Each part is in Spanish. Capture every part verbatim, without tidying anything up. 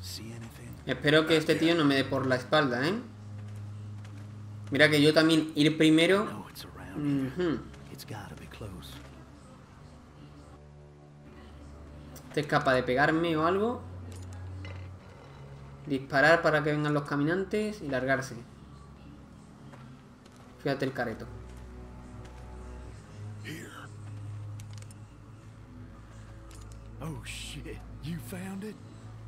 Espero que este tío no me dé por la espalda, ¿eh? Mira que yo también ir primero. Uh-huh. ¿Este es capaz de pegarme o algo? Disparar para que vengan los caminantes y largarse. Fíjate el careto. Oh shit, you found it?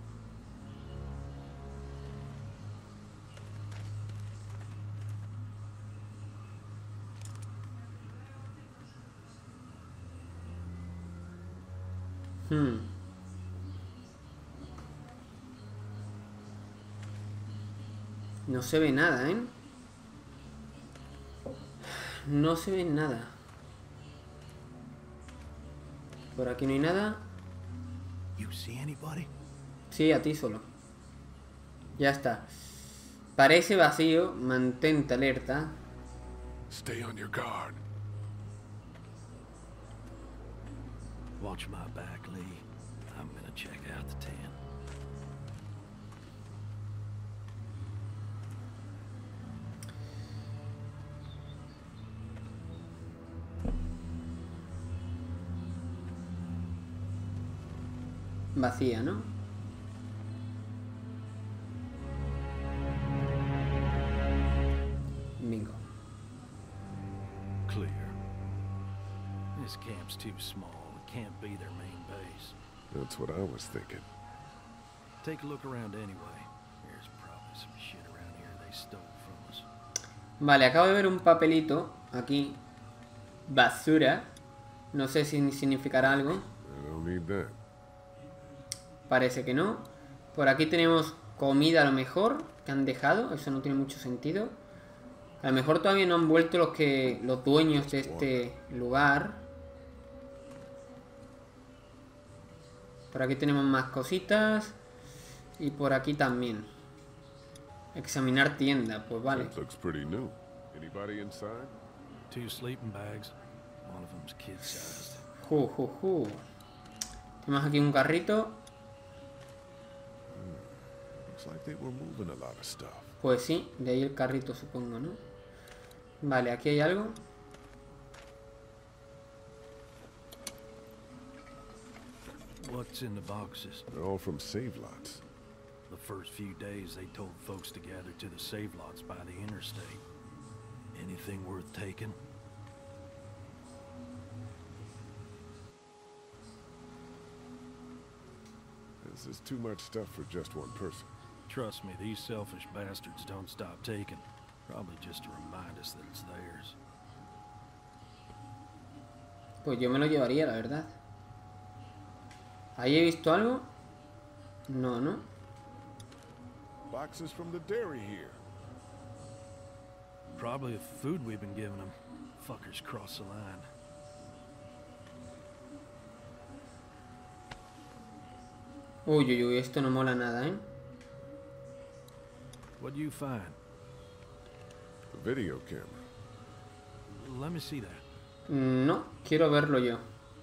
Hmm. No se ve nada, ¿eh? No se ve nada. Por aquí no hay nada. Sí, a ti solo. Ya está. Parece vacío. Mantente alerta. Stay on your guard. Watch my back, Lee. I'm gonna check out the tent. Vacía, ¿no? Bingo. Clear. This camp's too small. It can't be their main base. That's what I was thinking. Take a look around anyway. There's probably some shit around here they stole from us. Vale, acabo de ver un papelito aquí. Basura. No sé si significará algo. I don't need that. Parece que no. Por aquí tenemos comida a lo mejor que han dejado. Eso no tiene mucho sentido. A lo mejor todavía no han vuelto los que los dueños de este lugar. Por aquí tenemos más cositas. Y por aquí también. Examinar tienda, pues vale. Looks pretty new. Anybody inside? Two sleeping bags. One of them's kid-sized. Ju, ju, ju. Tenemos aquí un carrito. Looks like they were moving a lot of stuff. Pues sí, de ahí el carrito supongo, ¿no? Vale, aquí hay algo. What's in the boxes? They're all from save lots. The first few days they told folks to gather to the save lots by the interstate. Anything worth taking? This is too much stuff for just one person. Trust me, these selfish bastards don't stop taking. Probably just to remind us that it's theirs. Pues yo me lo llevaría, la verdad. ¿Ahí he visto algo? No, ¿no? Boxes from the dairy here. Probably the food we've been giving them. Fuckers cross the line. Uy, uy, uy, esto no mola nada, ¿eh? What do you find? A video camera. Let me see that. No, quiero verlo yo.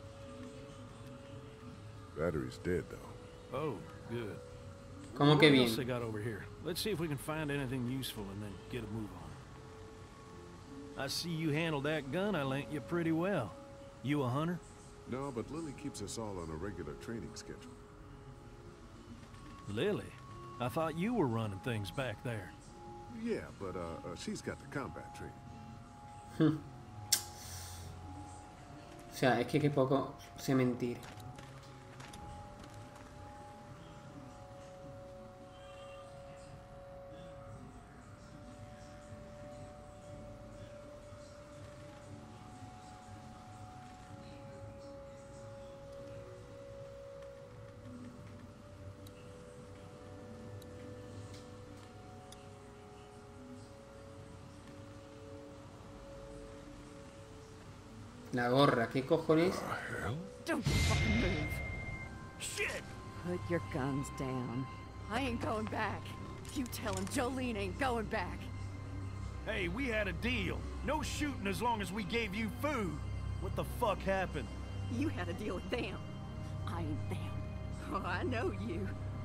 Battery's dead though. Oh, good. ¿Cómo que What bien? else they got over here? Let's see if we can find anything useful and then get a move on. I see you handled that gun I lent you pretty well. You a hunter? No, but Lily keeps us all on a regular training schedule. Lily? I thought you were running things back there. Yeah, but uh, uh she's got the combat training. Hmm. O sea, es que qué poco sé mentir. La gorra, ¿qué cojones? Don't fucking move. Shit! Put your guns down. I ain't going back. You tell him Jolene ain't going back. Hey, we had a deal. No shooting as long as we gave you food. What the fuck happened? You had a deal with them. I ain't them. Oh, I know you.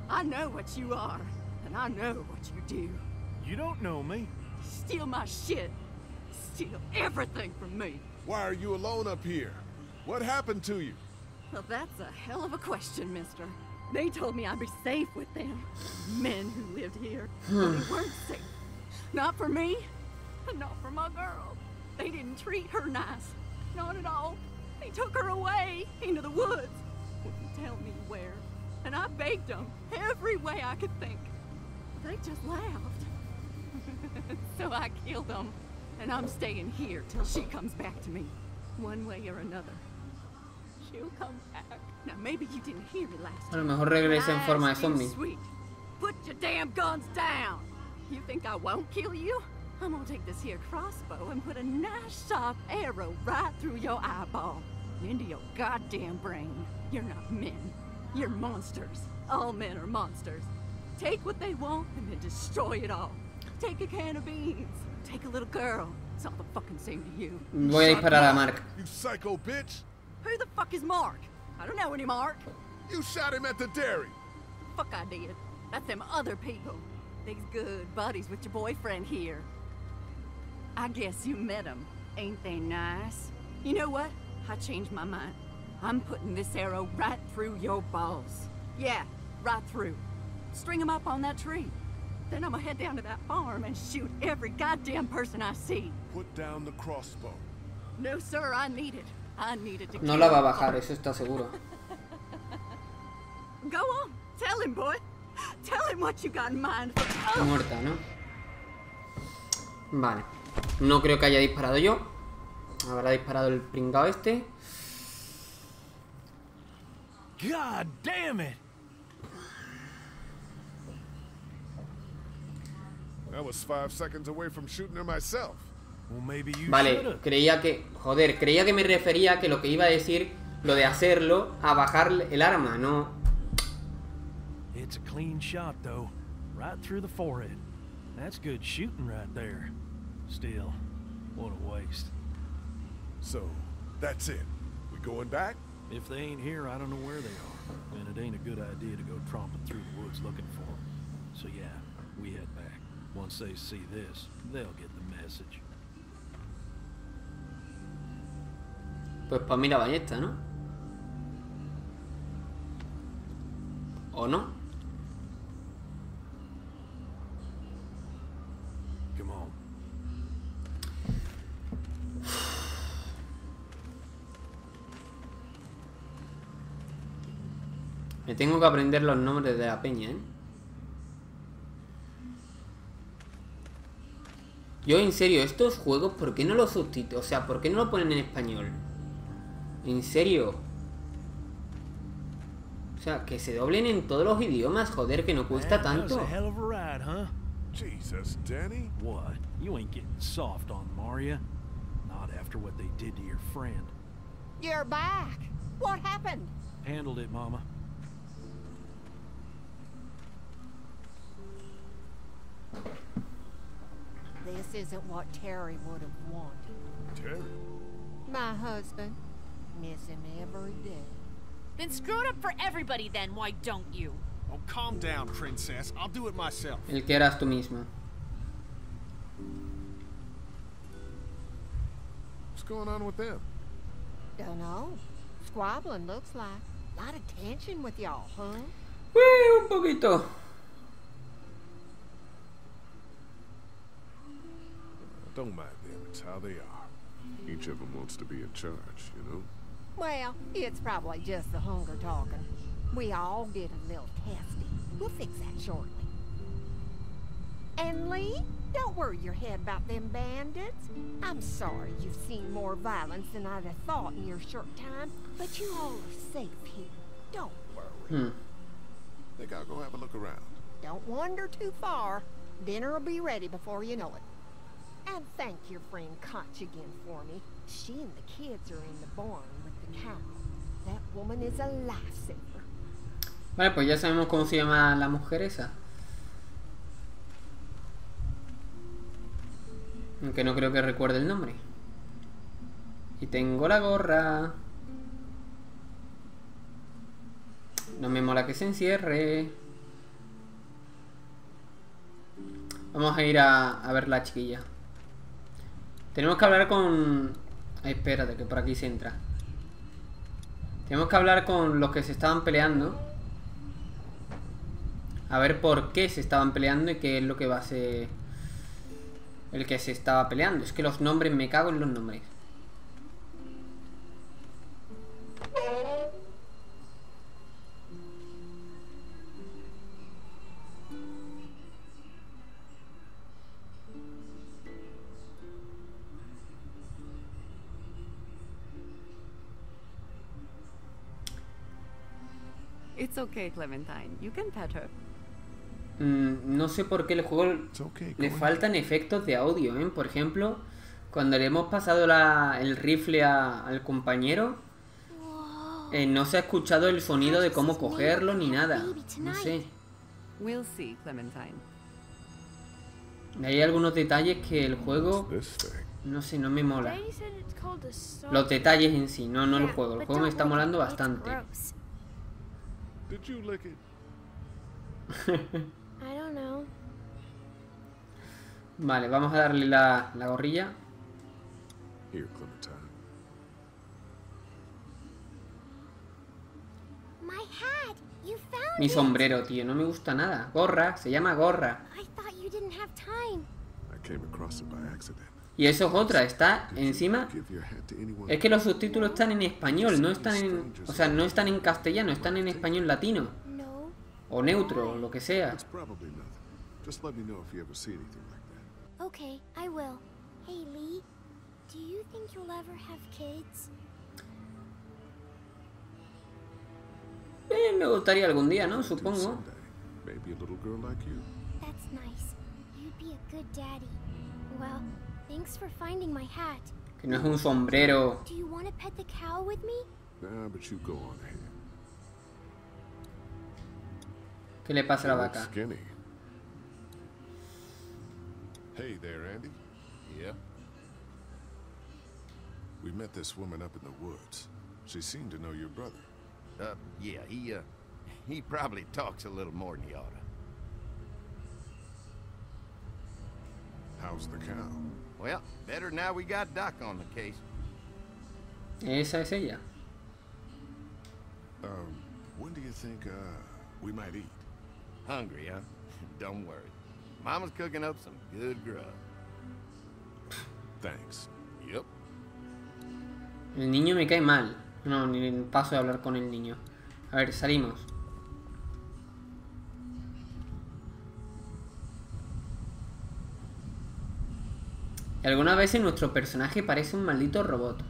I know what you are, and I know what you do. You don't know me. Steal my shit. Steal everything from me. Why are you alone up here? What happened to you? Well, that's a hell of a question, mister. They told me I'd be safe with them. Men who lived here. But they weren't safe. Not for me, and not for my girl. They didn't treat her nice. Not at all. They took her away into the woods. Wouldn't tell me where. And I begged them every way I could think. They just laughed. So I killed them. And I'm staying here till she comes back to me. One way or another. She'll come back. Now maybe you didn't hear me last A lo time. mejor regresa en forma de Nice and zombie. sweet. Put your damn guns down. You think I won't kill you? I'm gonna take this here crossbow and put a nice sharp arrow right through your eyeball. Into your goddamn brain. You're not men. You're monsters. All men are monsters. Take what they want and then destroy it all. Take a can of beans. Take a little girl. It's all the fucking same to you. Voy a disparar a Mark. You psycho bitch! Who the fuck is Mark? I don't know any Mark. You shot him at the dairy! Fuck I did. That's them other people. They's good buddies with your boyfriend here. I guess you met them. Ain't they nice? You know what? I changed my mind. I'm putting this arrow right through your balls. Yeah, right through. String them up on that tree. Then I'm gonna head down to that farm and shoot every goddamn person I see. Put down the crossbow. No, sir, I need it. I need it to No kill la va a them bajar, all. eso está seguro. Go on. Tell him, boy. Tell him what you got in mind for... Oh. Muerta, ¿no? Vale. No creo que haya disparado yo. Habrá disparado el pringao este. God damn it! I was five seconds away from shooting her myself. Well, maybe you Vale, should've. creía que... Joder, creía que me refería a que lo que iba a decir, lo de hacerlo, a bajar el arma, no... It's a clean shot, though. Right through the forehead. That's good shooting right there. Still, what a waste. So, that's it. We going back? If they ain't here, I don't know where they are. And it ain't a good idea to go tromping through the woods looking for them. So yeah, we head back. Once they see this, they'll get the message. Pues para mí la ballesta, ¿no? ¿O no? Come on. Me tengo que aprender los nombres de la peña, ¿eh? Yo, en serio, estos juegos, ¿por qué no los subtitulan? O sea, ¿por qué no lo ponen en español? En serio. O sea, que se doblen en todos los idiomas, joder, que no cuesta That was tanto. a hell of a ride, huh? Jesus, Danny. What? You ain't getting soft on them, are ya? Not after what they did to your friend. You're back. What happened? Handled it, Mama. This isn't what Terry would have wanted. Terry. My husband. Miss him every day. Then screw it up for everybody then, why don't you? Oh, calm down, princess. I'll do it myself. El que eras tú misma. What's going on with them? Dunno. Squabbling looks like. Lot of tension with y'all, huh? Uy, un poquito. Don't mind them. It's how they are. Each of them wants to be in charge, you know? Well, it's probably just the hunger talking. We all get a little testy. We'll fix that shortly. And Lee, don't worry your head about them bandits. I'm sorry you've seen more violence than I'd have thought in your short time, but you all are safe here. Don't worry. Hmm. Think I'll go have a look around. Don't wander too far. Dinner will be ready before you know it. And thank your friend Koch again for me. She and the kids are in the barn with the cow. That woman is a lifesaver. Vale, pues ya sabemos cómo se llama la mujer esa. Aunque no creo que recuerde el nombre. Y tengo la gorra. No me mola que se encierre. Vamos a ir a, a ver la chiquilla. Tenemos que hablar con... Ay, espérate, que por aquí se entra. Tenemos que hablar con los que se estaban peleando. A ver por qué se estaban peleando y qué es lo que va a ser el que se estaba peleando. Es que los nombres, me cago en los nombres. It's okay, Clementine. You can pet her. Mm, no sé por qué el juego It's okay. le go ahead. faltan efectos de audio, ¿eh? Por ejemplo, cuando le hemos pasado la, el rifle a- al compañero, eh, no se ha escuchado el sonido de cómo cogerlo ni nada. No sé. We'll see, Clementine. Hay algunos detalles que el juego, This thing. no sé, no me mola. Daddy said it's called a soul. Los detalles en sí, no, no el Yeah, juego. El but juego me don't está lick molando it, it's bastante. gross. Did you lick it? I don't know. Vale, vamos a darle la, la gorrilla. Here, Clementine. My hat! You found Mi it! sombrero, tío, no me gusta nada. Gorra, se llama gorra. I thought you didn't have time. I came across it by accident. Y eso es otra, está encima. Give your hat to anyone. Es que los subtítulos están en español, no están en... O sea, no están en castellano, están en español latino. No. O neutro, o lo que sea. It's probably nothing. Just let me know if you ever see anything like that. Okay, I will. Hey, Lee. Do you think you'll ever have kids? Eh, me gustaría algún día, ¿no? Do Supongo. someday. Maybe a little girl like you. That's nice. You'd be a good daddy. Well, thanks for finding my hat. Que no es un sombrero. Do you want to pet the cow with me? Nah, but you go on ahead. ¿Qué le pasa a la You look vaca? skinny. Hey there, Andy. Yeah? We met this woman up in the woods. She seemed to know your brother. Uh, yeah, he, uh, he probably talks a little more than he oughta. How's the cow? Well, better now we got Doc on the case. Esa es ella. Um, when do you think, uh, we might eat? Hungry, huh? Don't worry. Mama's cooking up some good grub. Thanks. Yep. El niño me cae mal. No, ni paso de hablar con el niño. A ver, salimos. Y algunas veces nuestro personaje parece un maldito robot.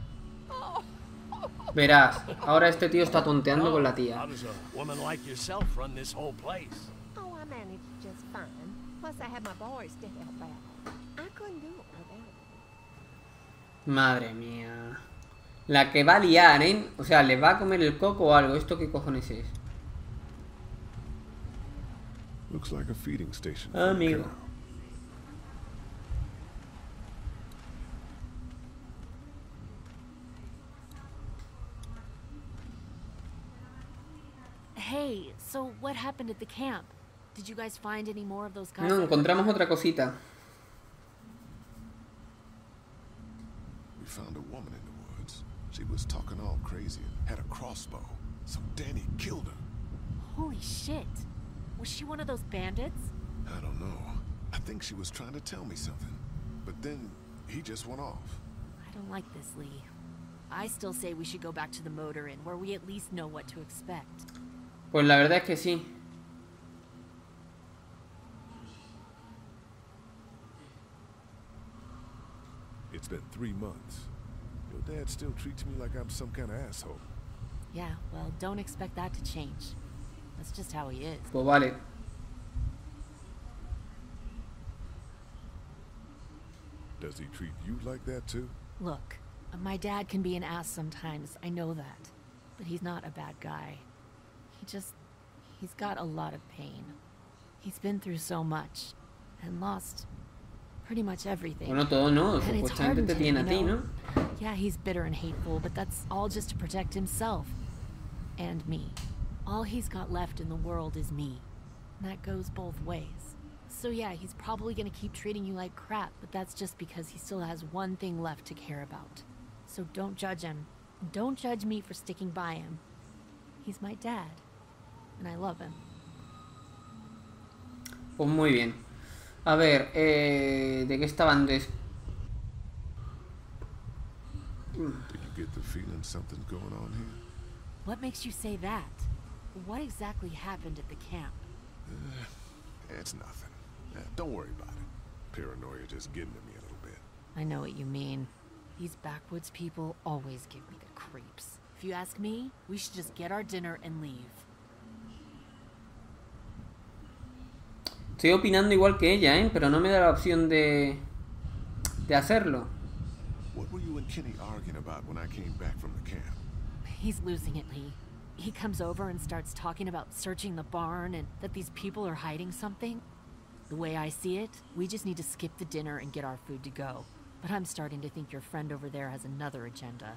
Verás, ahora este tío está tonteando con la tía. How does a woman like yourself run this whole place? Oh, I managed just fine. Plus, I had my boys to help out. I couldn't do it without them. Madre mía. La que va a liar, ¿eh? O sea, le va a comer el coco o algo. ¿Esto qué cojones es? Looks like a feeding station. for a Amigo. cow. Hey, so what happened at the camp? Did you guys find any more of those guys? No, that- encontramos otra cosita. We found a woman in the woods. She was talking all crazy and had a crossbow. So Danny killed her. Holy shit. Was she one of those bandits? I don't know. I think she was trying to tell me something. But then he just went off. I don't like this, Lee. I still say we should go back to the motor inn, where we at least know what to expect. Pues la verdad es que sí. It's been three months. Your dad still treats me like I'm some kind of asshole. Yeah, well, don't expect that to change. That's just how he is. Pues vale. Does he treat you like that too? Look, my dad can be an ass sometimes, I know that. But he's not a bad guy. He just... he's got a lot of pain. He's been through so much. And lost pretty much everything. Bueno, todo no. And it's Supuestamente hardened te him, tiene a ti, you ¿no? know? Yeah, he's bitter and hateful, but that's all just to protect himself. And me. All he's got left in the world is me. And that goes both ways. So yeah, he's probably gonna keep treating you like crap, but that's just because he still has one thing left to care about. So don't judge him. Don't judge me for sticking by him. He's my dad, and I love him. Pues muy bien. A ver, eh, ¿de qué estaban? Des... Do you get the feeling something's going on here? What makes you say that? What exactly happened at the camp? Uh, it's nothing. Uh, don't worry about it. Paranoia just getting to me a little bit. I know what you mean. These backwoods people always give me the creeps. If you ask me, we should just get our dinner and leave. Estoy opinando igual que ella, ¿eh? Pero no me da la opción de... de hacerlo. What were you and Kenny arguing about when I came back from the camp? He's losing it, Lee. He comes over and starts talking about searching the barn and that these people are hiding something. The way I see it, we just need to skip the dinner and get our food to go. But I'm starting to think your friend over there has another agenda.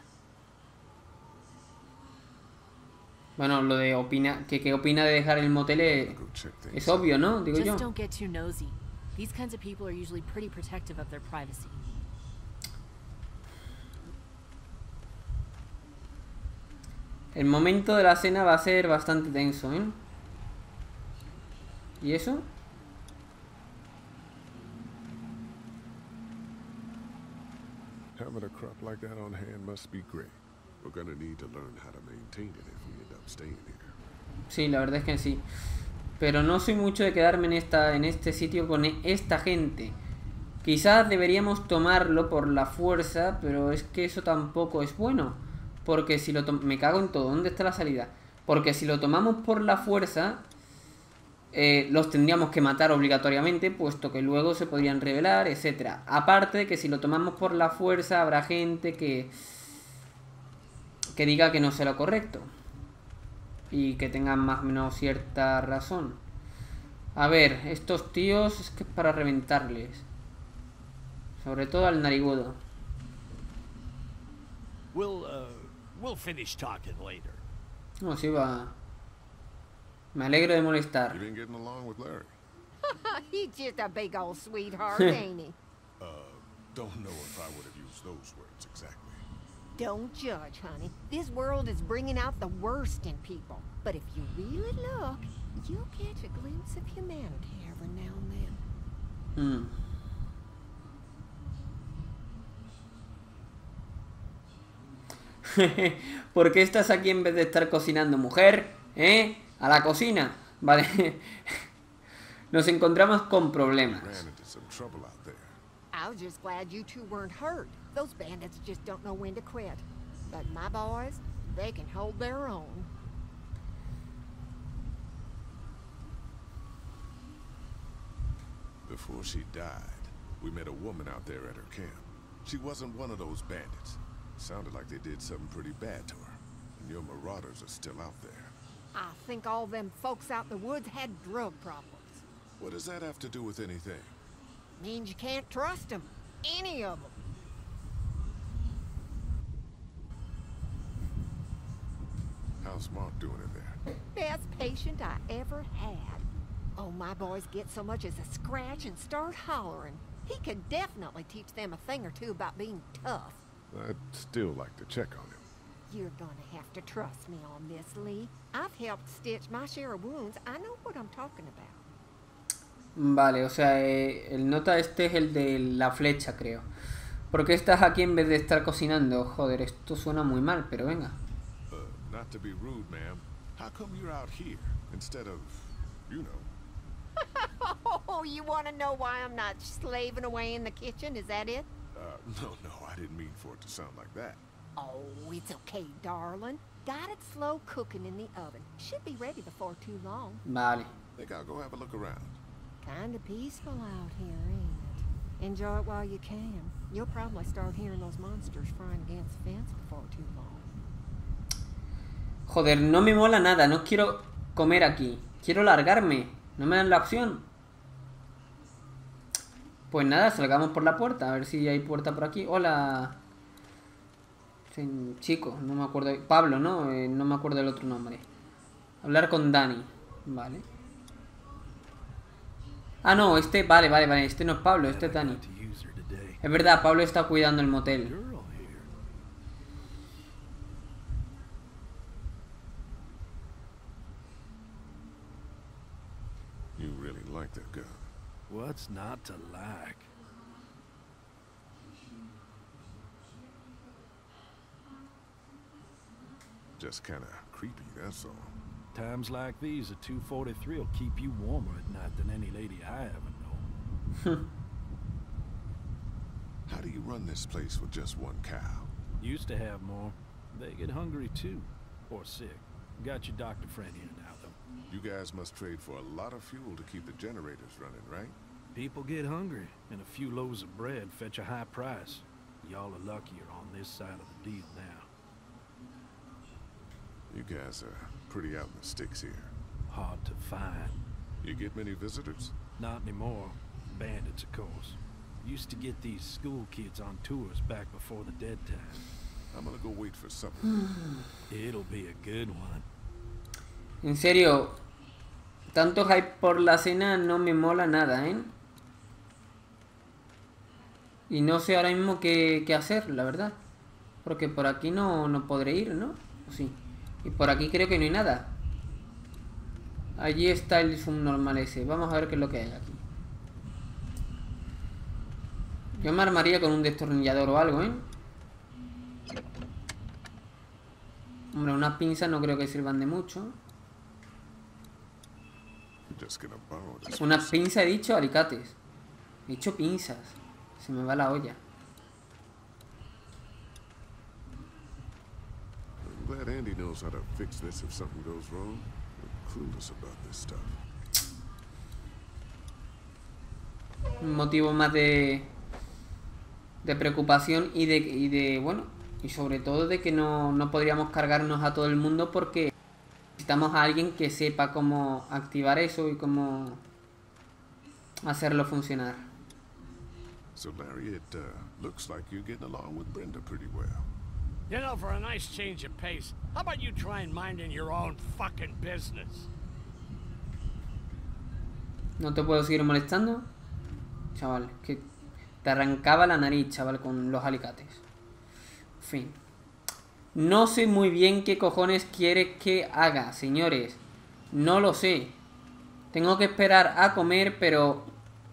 Bueno, lo de opina... que, que opina de dejar el motel es, es obvio, ¿no? Digo yo. Just don't get too nosy. These kinds of people are usually pretty protective of their privacy. El momento de la cena va a ser bastante tenso, ¿eh? ¿Y eso? Having a crop like that on hand must be great. We're gonna need to learn how to maintain it if we end up staying here. Sí, la verdad es que sí. Pero no soy mucho de quedarme en esta en este sitio con esta gente. Quizás deberíamos tomarlo por la fuerza, pero es que eso tampoco es bueno. Porque si lo me cago en todo. ¿Dónde está la salida? Porque si lo tomamos por la fuerza, eh, los tendríamos que matar obligatoriamente, puesto que luego se podrían rebelar, etcétera. Aparte de que si lo tomamos por la fuerza, habrá gente que que diga que no sea lo correcto y que tengan más o menos cierta razón. A ver, estos tíos es que es para reventarles, sobre todo al narigudo. We'll, uh, we'll finish talking later. No, sí va. Me alegro de molestar. You been getting along with Larry? He's just a big old sweetheart, ain't he? Uh, don't know if I would have used those words exactly. Don't judge, honey. This world is bringing out the worst in people. But if you really look, you'll catch a glimpse of humanity every now and then. Mm. ¿Por qué estás aquí en vez de estar cocinando, mujer? ¿Eh? A la cocina. Vale. Nos encontramos con problemas. I was just glad you two weren't hurt. Those bandits just don't know when to quit. But my boys, they can hold their own. Before she died, we met a woman out there at her camp. She wasn't one of those bandits. Sounded like they did something pretty bad to her. And your marauders are still out there. I think all them folks out in the woods had drug problems. What does that have to do with anything? Means you can't trust them. Any of them. How's Mark doing in there? Best patient I ever had. Oh, my boys get so much as a scratch and start hollering. He could definitely teach them a thing or two about being tough. I'd still like to check on him. You're gonna have to trust me on this, Lee. I've helped stitch my share of wounds. I know what I'm talking about. Vale, o sea, eh, el nota este es el de la flecha, creo. ¿Por qué estás aquí en vez de estar cocinando? Joder, esto suena muy mal, pero venga. Uh, not to be rude, ma'am. How come you're out here instead of, you know? Oh, you want to know why I'm not slaving away in the kitchen? Is that it? Uh, no, no, I didn't mean for it to sound like that. Oh, it's okay, darling. Got it slow cooking in the oven. Should be ready before too long. Vale. Think I'll go have a look around. Kinda peaceful out here, ain't it? Enjoy it while you can. You'll probably start hearing those monsters frying against the fence before too long. Joder, no me mola nada. No quiero comer aquí. Quiero largarme. No me dan la opción. Pues nada, salgamos por la puerta. A ver si hay puerta por aquí. Hola. Chico, no me acuerdo. Pablo, ¿no? Eh, no me acuerdo del otro nombre. Hablar con Dani. Vale. Ah, no, este... Vale, vale, vale. Este no es Pablo, este es Dani. Es verdad, Pablo está cuidando el motel. You really like that gun. What's not to like? Just kind of creepy, that's all. Times like these, a two forty-three will keep you warmer at night than any lady I ever known. How do you run this place with just one cow? Used to have more. They get hungry too. Or sick. Got your doctor friend here now, though. You guys must trade for a lot of fuel to keep the generators running, right? People get hungry, and a few loaves of bread fetch a high price. Y'all are luckier on this side of the deal now. You guys are pretty out in the sticks here. Hard to find. You get many visitors? Not anymore. Bandits, of course. Used to get these school kids on tours back before the dead time. I'm gonna go wait for supper. It'll be a good one. En serio, tanto hype por la cena no me mola nada, ¿eh? Y no sé ahora mismo qué, qué hacer, la verdad. Porque por aquí no, no podré ir, ¿no? Sí. Y por aquí creo que no hay nada. Allí está el subnormal ese. Vamos a ver qué es lo que hay aquí. Yo me armaría con un destornillador o algo, ¿eh? Hombre, unas pinzas no creo que sirvan de mucho. Unas pinzas he dicho, alicates. He dicho pinzas. Se me va la olla. I'm glad Andy knows how to fix this if something goes wrong. We're clueless about this stuff. Un motivo más de de preocupación y de, y de bueno, y sobre todo de que no, no podríamos cargarnos a todo el mundo porque necesitamos a alguien que sepa cómo activar eso y cómo hacerlo funcionar. So Larry, it uh, looks like you're getting along with Brenda pretty well. You know, for a nice change of pace, how about you try and minding your own fucking business? ¿No te puedo seguir molestando? Chaval, que te arrancaba la nariz, chaval, con los alicates. En fin. No sé muy bien qué cojones quiere que haga, señores. No lo sé. Tengo que esperar a comer, pero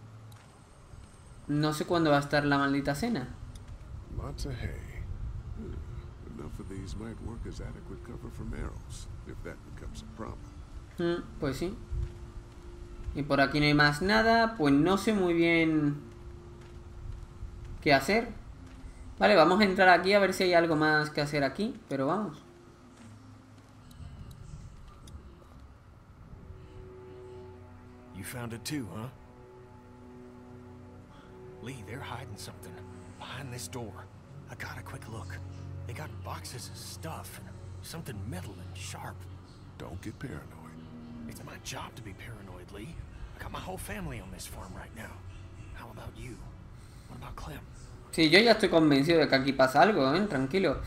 no sé cuándo va a estar la maldita cena. Lots of hay. Enough of these might work as adequate cover for arrows, if that becomes a problem. Mm, pues sí. Y por aquí no hay más nada, pues no sé muy bien qué hacer. Vale, vamos a entrar aquí a ver si hay algo más que hacer aquí, pero vamos. You found it too, huh? Lee, they're hiding something behind this door. I got a quick look. They got boxes of stuff and something metal and sharp. Don't get paranoid. It's my job to be paranoid, Lee. I got my whole family on this farm right now. How about you? What about Clem? Sí, yo ya estoy convencido de que aquí pasa algo, ¿eh? Tranquilo.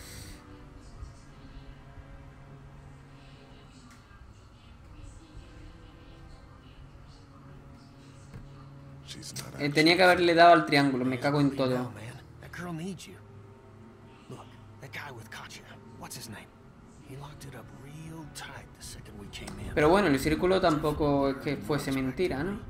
Eh, tenía que haberle dado al triángulo, me cago en todo. Pero bueno, el círculo tampoco es que fuese mentira, ¿no?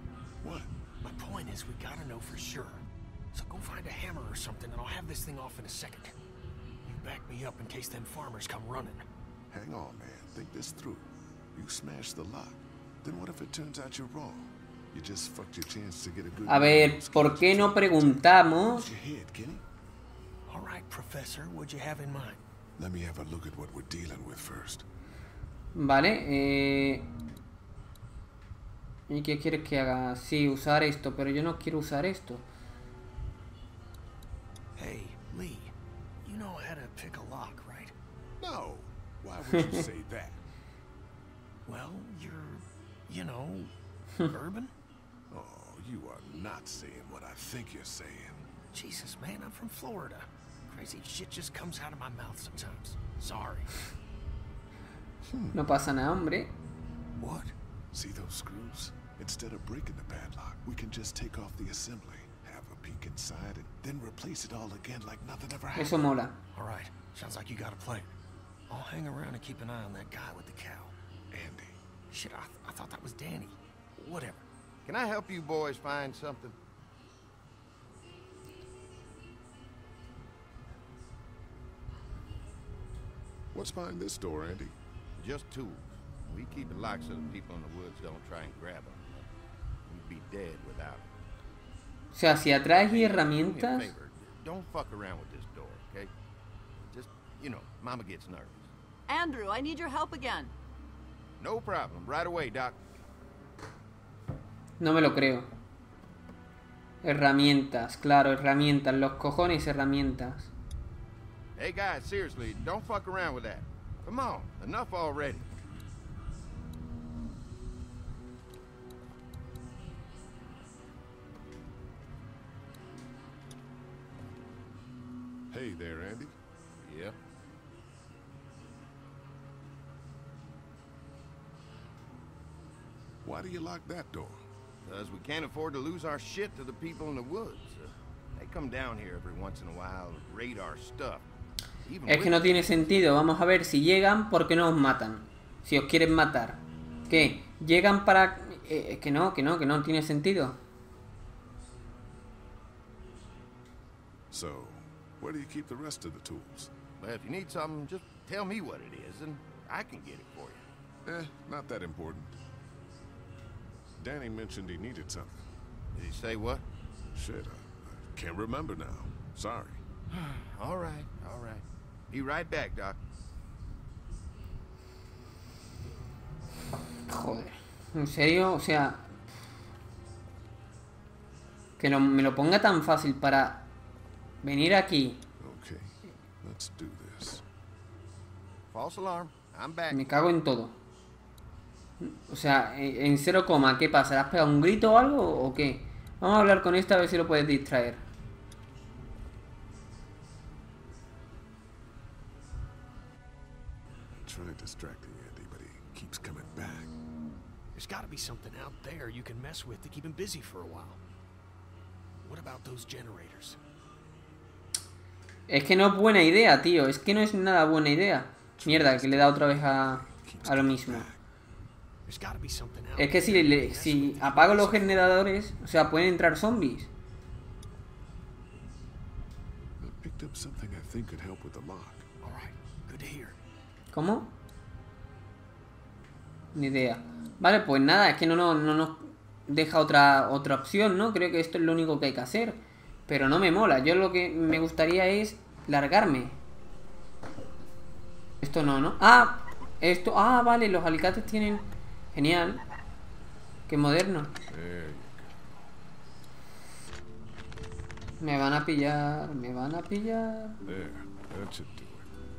Hang on, man. Think this through. You smash the lock. Then what if it turns out you're wrong? You just fucked your chance to get a good. A ver, ¿por qué no preguntamos? All right, Professor, what you have in mind? Let me have a look at what we're dealing with first. Vale, eh... ¿y qué quieres que haga? Sí, usar esto, pero yo no quiero usar esto. Hey, Lee, you know how to pick a lock, right? No. Why would you say that? Well, you're, you know, urban. Oh, you are not saying what I think you're saying. Jesus, man, I'm from Florida. Crazy shit just comes out of my mouth sometimes. Sorry. No pasa nada, hombre. What? See those screws? Instead of breaking the padlock, we can just take off the assembly, have a peek inside, and then replace it all again like nothing ever happened. Eso mola. All right. Sounds like you got a plan. I'll hang around and keep an eye on that guy with the cow. Andy. Shit, I, th I thought that was Danny. Whatever. Can I help you boys find something? What's behind this door, Andy? Just tools. We keep it locked so the people in the woods don't try and grab them. We'd be dead without them. O sea, si atrás y Do me a herramientas... favor, don't fuck around with this door, okay? Just, you know, Mama gets nervous. Andrew, I need your help again. No problem. Right away, Doc. No me lo creo. Herramientas, claro, herramientas. Los cojones, herramientas. Hey guys, seriously, don't fuck around with that. Come on, enough already. Hey there, Andy. Yeah. Why do you lock that door? Because we can't afford to lose our shit to the people in the woods. Uh, they come down here every once in a while, raid our stuff. Even Es que no tiene sentido. Vamos a ver si llegan, ¿por qué no os matan? Si os quieren matar. ¿Qué? ¿Llegan para...? Eh, es que no, que no, que no tiene sentido. So, where do you keep the rest of the tools? Well, if you need something, just tell me what it is, and I can get it for you. Eh, not that important. Danny mentioned he needed something. Did he say what? Shit, I, I can't remember now. Sorry. All right, all right. Be right back, Doc. Joder. ¿En serio? O sea... Que no, me lo ponga tan fácil para... Venir aquí. Okay, let's do this. False alarm. I'm back. Me cago en todo. O sea, en cero coma, ¿qué pasa? ¿Le has pegado un grito o algo o qué? Vamos a hablar con esta a ver si lo puedes distraer. I tried distracting Andy, but he keeps coming back. There's got to be something out there you can mess with to keep him busy for a while. What about those generators? Es que no es buena idea, tío. Es que no es nada buena idea. Mierda, que le da otra vez a, a lo mismo. Es que si, le, si apago los generadores, o sea, pueden entrar zombies. ¿Cómo? Ni idea. Vale, pues nada, es que no, no, no nos deja otra, otra opción, ¿no? Creo que esto es lo único que hay que hacer. Pero no me mola. Yo lo que me gustaría es largarme. Esto no, ¿no? Ah, esto... Ah, vale, los alicates tienen... Genial. Qué moderno. Me van a pillar, me van a pillar. There, that should do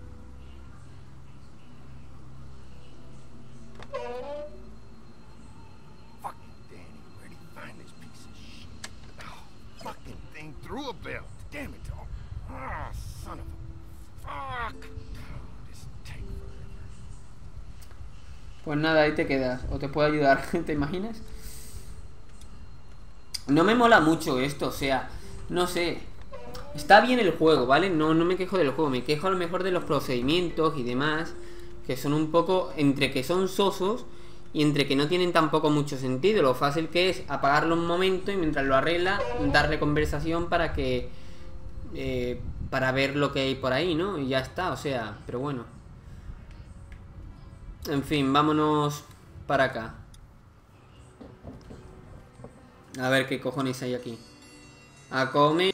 it. Fuck Danny, where'd he find this piece of shit? Oh, fucking thing threw a bell. Damn it, dog. Ah, son of a... Fuck. Oh, this take forever. Pues nada, ahí te quedas. O te puedo ayudar, ¿te imaginas? No me mola mucho esto, o sea... No sé. Está bien el juego, ¿vale? No, no me quejo del juego. Me quejo a lo mejor de los procedimientos y demás, que son un poco... Entre que son sosos y entre que no tienen tampoco mucho sentido. Lo fácil que es apagarlo un momento y mientras lo arregla, darle conversación para que... Eh, para ver lo que hay por ahí, ¿no? Y ya está, o sea, pero bueno. En fin, vámonos para acá. A ver qué cojones hay aquí. A comer.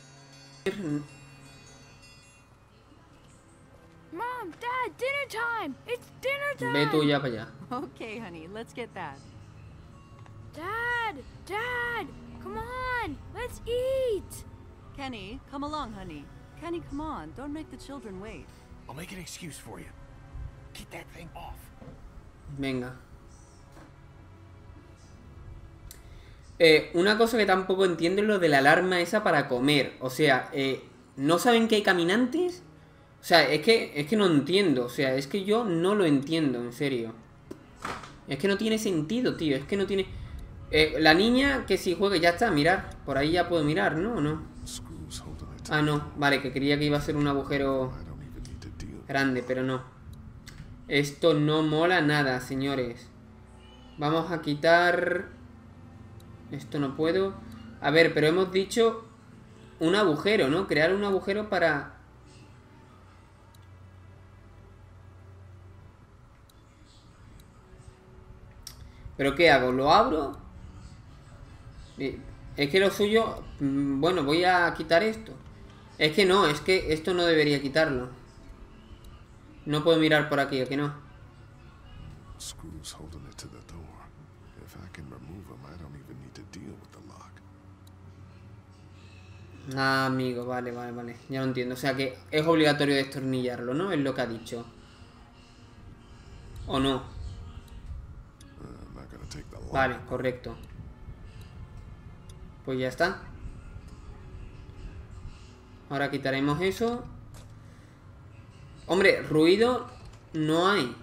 Mom, Dad, dinner time! It's dinner time! Ve tú ya para allá. Okay, honey, let's get that. Dad! Dad! Come on! Let's eat! Kenny, come along, honey. Kenny, come on. Don't make the children wait. I'll make an excuse for you. Keep that thing off. Venga. Eh, una cosa que tampoco entiendo es lo de la alarma esa para comer. O sea, eh, ¿no saben que hay caminantes? O sea, es que, es que no entiendo. O sea, es que yo no lo entiendo, en serio. Es que no tiene sentido, tío. Es que no tiene... Eh, la niña que si juegue ya está, mirar. Por ahí ya puedo mirar, ¿no? ¿O no? Ah, no. Vale, que creía que iba a ser un agujero grande, pero no. Esto no mola nada, señores. Vamos a quitar... Esto no puedo. A ver, pero hemos dicho un agujero, ¿no? Crear un agujero para... ¿Pero qué hago? ¿Lo abro? Es que lo suyo... Bueno, voy a quitar esto. Es que no, es que esto no debería quitarlo. No puedo mirar por aquí, ¿o que no? Ah, amigo, vale, vale, vale. Ya lo entiendo. O sea que es obligatorio destornillarlo, ¿no? Es lo que ha dicho. ¿O no? Vale, correcto. Pues ya está. Ahora quitaremos eso. Hombre, ruido no hay.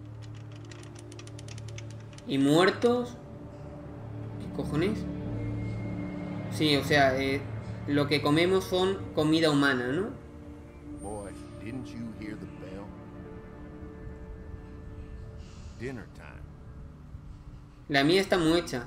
¿Y muertos? ¿Qué cojones? Sí, o sea, eh, lo que comemos son comida humana, ¿no? Boy, didn't you hear the bell? Dinner time. La mía está muy hecha.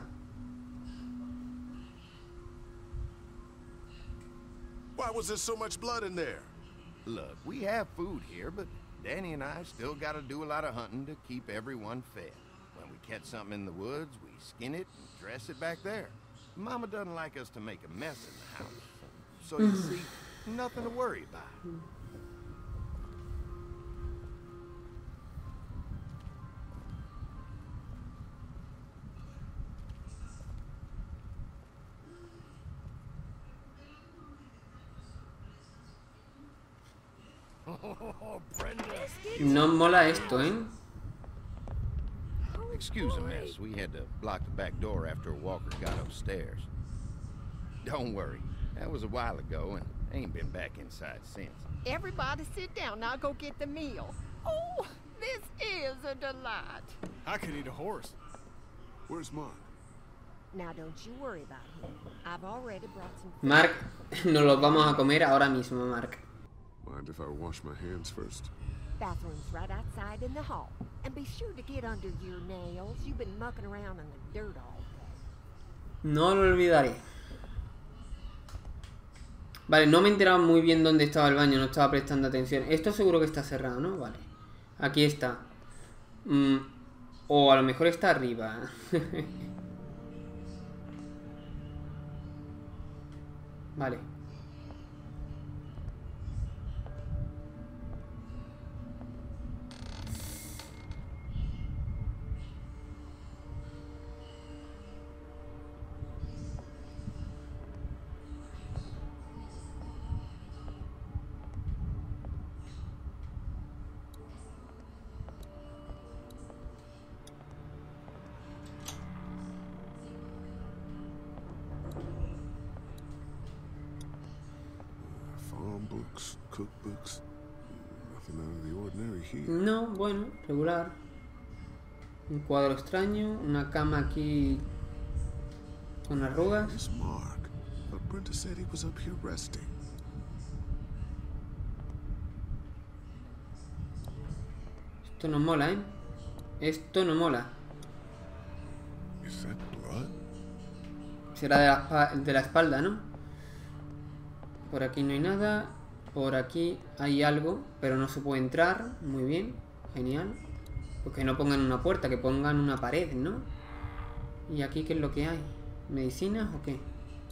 Why was there so much blood in there? Look, we have food here, but Danny and I still gotta do a lot of hunting to keep everyone fed. When we catch something in the woods, we skin it and dress it back there. Mama doesn't like us to make a mess in the house. So you see, nothing to worry about. No mola esto, ¿eh? Excuse a mess. We had to block the back door after Walker got upstairs. Don't worry. That was a while ago and ain't been back inside since. Everybody sit down. I'll go get the meal. Oh, this is a delight. I could eat a horse. Where's Mark? Now don't you worry about him. I've already brought some... Mark, nos los vamos a comer ahora mismo, Mark. Mind if I wash my hands first? Bathroom's right outside in the hall. And be sure to get under your nails. You've been mucking around in the dirt all day. No lo olvidaré. Vale, no me he enterado muy bien dónde estaba el baño. No estaba prestando atención. Esto seguro que está cerrado, ¿no? Vale. Aquí está. Mm, o a lo mejor está arriba. Vale. Books, cookbooks, nothing out of the ordinary here. No, bueno, regular. Un cuadro extraño, una cama aquí con arrugas. It's Mark. But Brenda said he was up here resting. Esto no mola, ¿eh? Esto no mola. Is that blood? Será de la, de la espalda, ¿no? Por aquí no hay nada. Por aquí hay algo, pero no se puede entrar. Muy bien, genial. Pues que no pongan una puerta, que pongan una pared, ¿no? ¿Y aquí qué es lo que hay? ¿Medicinas o qué?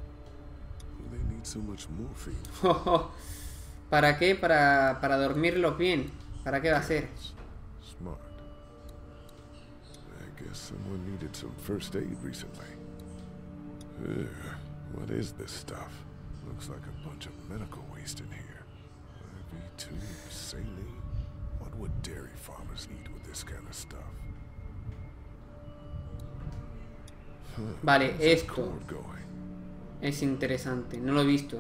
¿Para qué? Para, para dormirlos bien. ¿Para qué va a ser? Smart. I guess someone needed some first aid recently. Ugh, what is this stuff? Looks like a bunch of medical waste in here. I V tubes, saline. What would dairy farmers need with this kind of stuff? Huh, vale, where's esto the cord going? Es interesante. No lo he visto.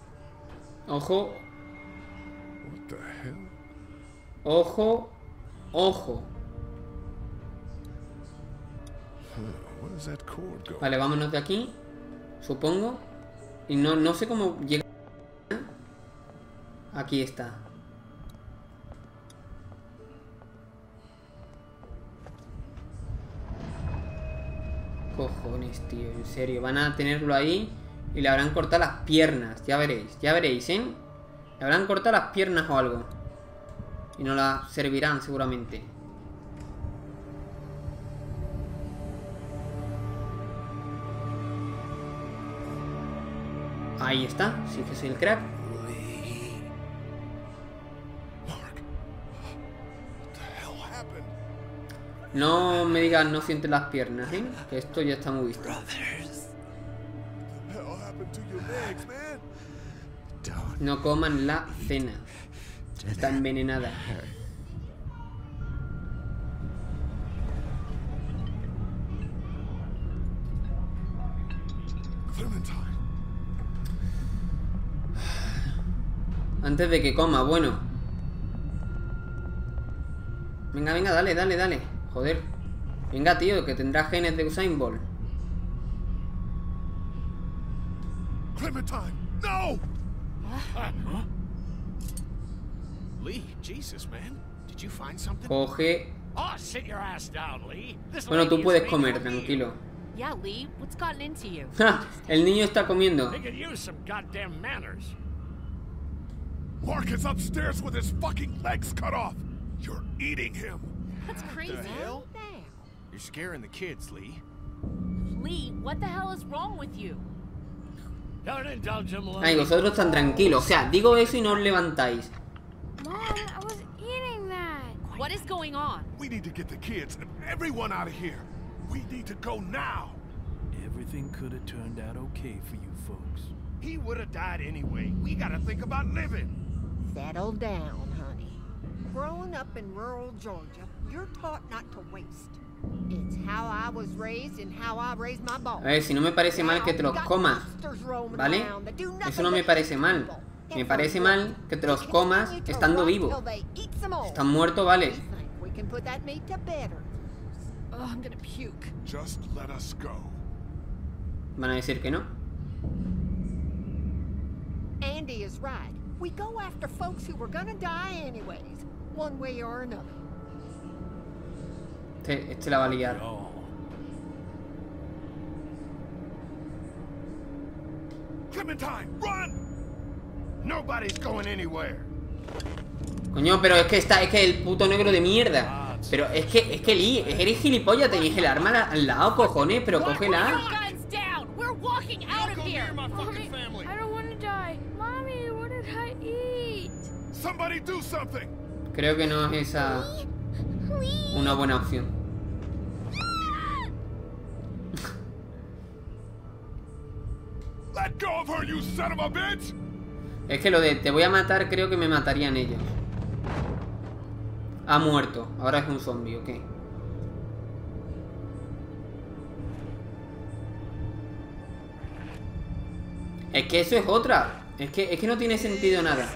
Ojo. What the hell? Ojo. Ojo. Vale, vámonos de aquí. Supongo. Y no, no sé cómo llega. Aquí está. Cojones, tío, en serio. Van a tenerlo ahí y le habrán cortado las piernas. Ya veréis, ya veréis, ¿eh? Le habrán cortado las piernas o algo. Y no las servirán seguramente. Ahí está, sí que soy el crack. No me digas no sientes las piernas, ¿eh? Que esto ya está muy visto. No coman la cena. Está envenenada. Antes de que coma, bueno. Venga, venga, dale, dale, dale. Joder. Venga, tío, que tendrá genes de Usain Bolt. Clementine, no! Huh? Lee, Jesus, man. Did you find something? Coge. Oh, sit your ass down, Lee. This Bueno, tú lady puedes is comer, making me- tranquilo. Yeah, Lee, what's gotten into you? ¡Ja! El niño está comiendo. They could use some goddamn manners. Mark is upstairs with his fucking legs cut off. You're eating him. That's crazy. The hell? You're scaring the kids, Lee. Lee, what the hell is wrong with you? Don't indulge him, Lee. Ay, vosotros tan tranquilos. O sea, digo eso y no os levantáis. Mom, I was eating that. What is going on? We need to get the kids and everyone out of here. We need to go now. Everything could have turned out okay for you folks. He would have died anyway. We gotta think about living. Settle down, honey. Growing up in rural Georgia, you're taught not to waste. It's how I was raised and how I raised my boys. A ver, si no me parece mal que te los comas, ¿vale? Eso no me parece mal. Me parece mal que te los comas estando vivo. Están muertos, vale. We can put that meat to bed or Oh, I'm gonna puke. Just let us go. Van a decir que no. Andy is right. We go after folks who were gonna die anyways, one way or another. Este, este la va a liar. Oh, Clementine, run! Nobody's going anywhere. Coño, pero es que está, es que el puto negro de mierda. Pero es que, es que Lee, eres gilipollas, tenéis el arma al lado, cojones, pero cógela. Guns down! We're walking out of here! Mommy, I don't want to die. Mommy, what did I eat? Somebody do something. Creo que no es esa Lee. una buena opción. Let go of her, you son of a bitch. Es que lo de te voy a matar creo que me matarían ellos. Ha muerto, ahora es un zombie, ¿ok? Es que eso es otra. Es que, es que no tiene sentido nada.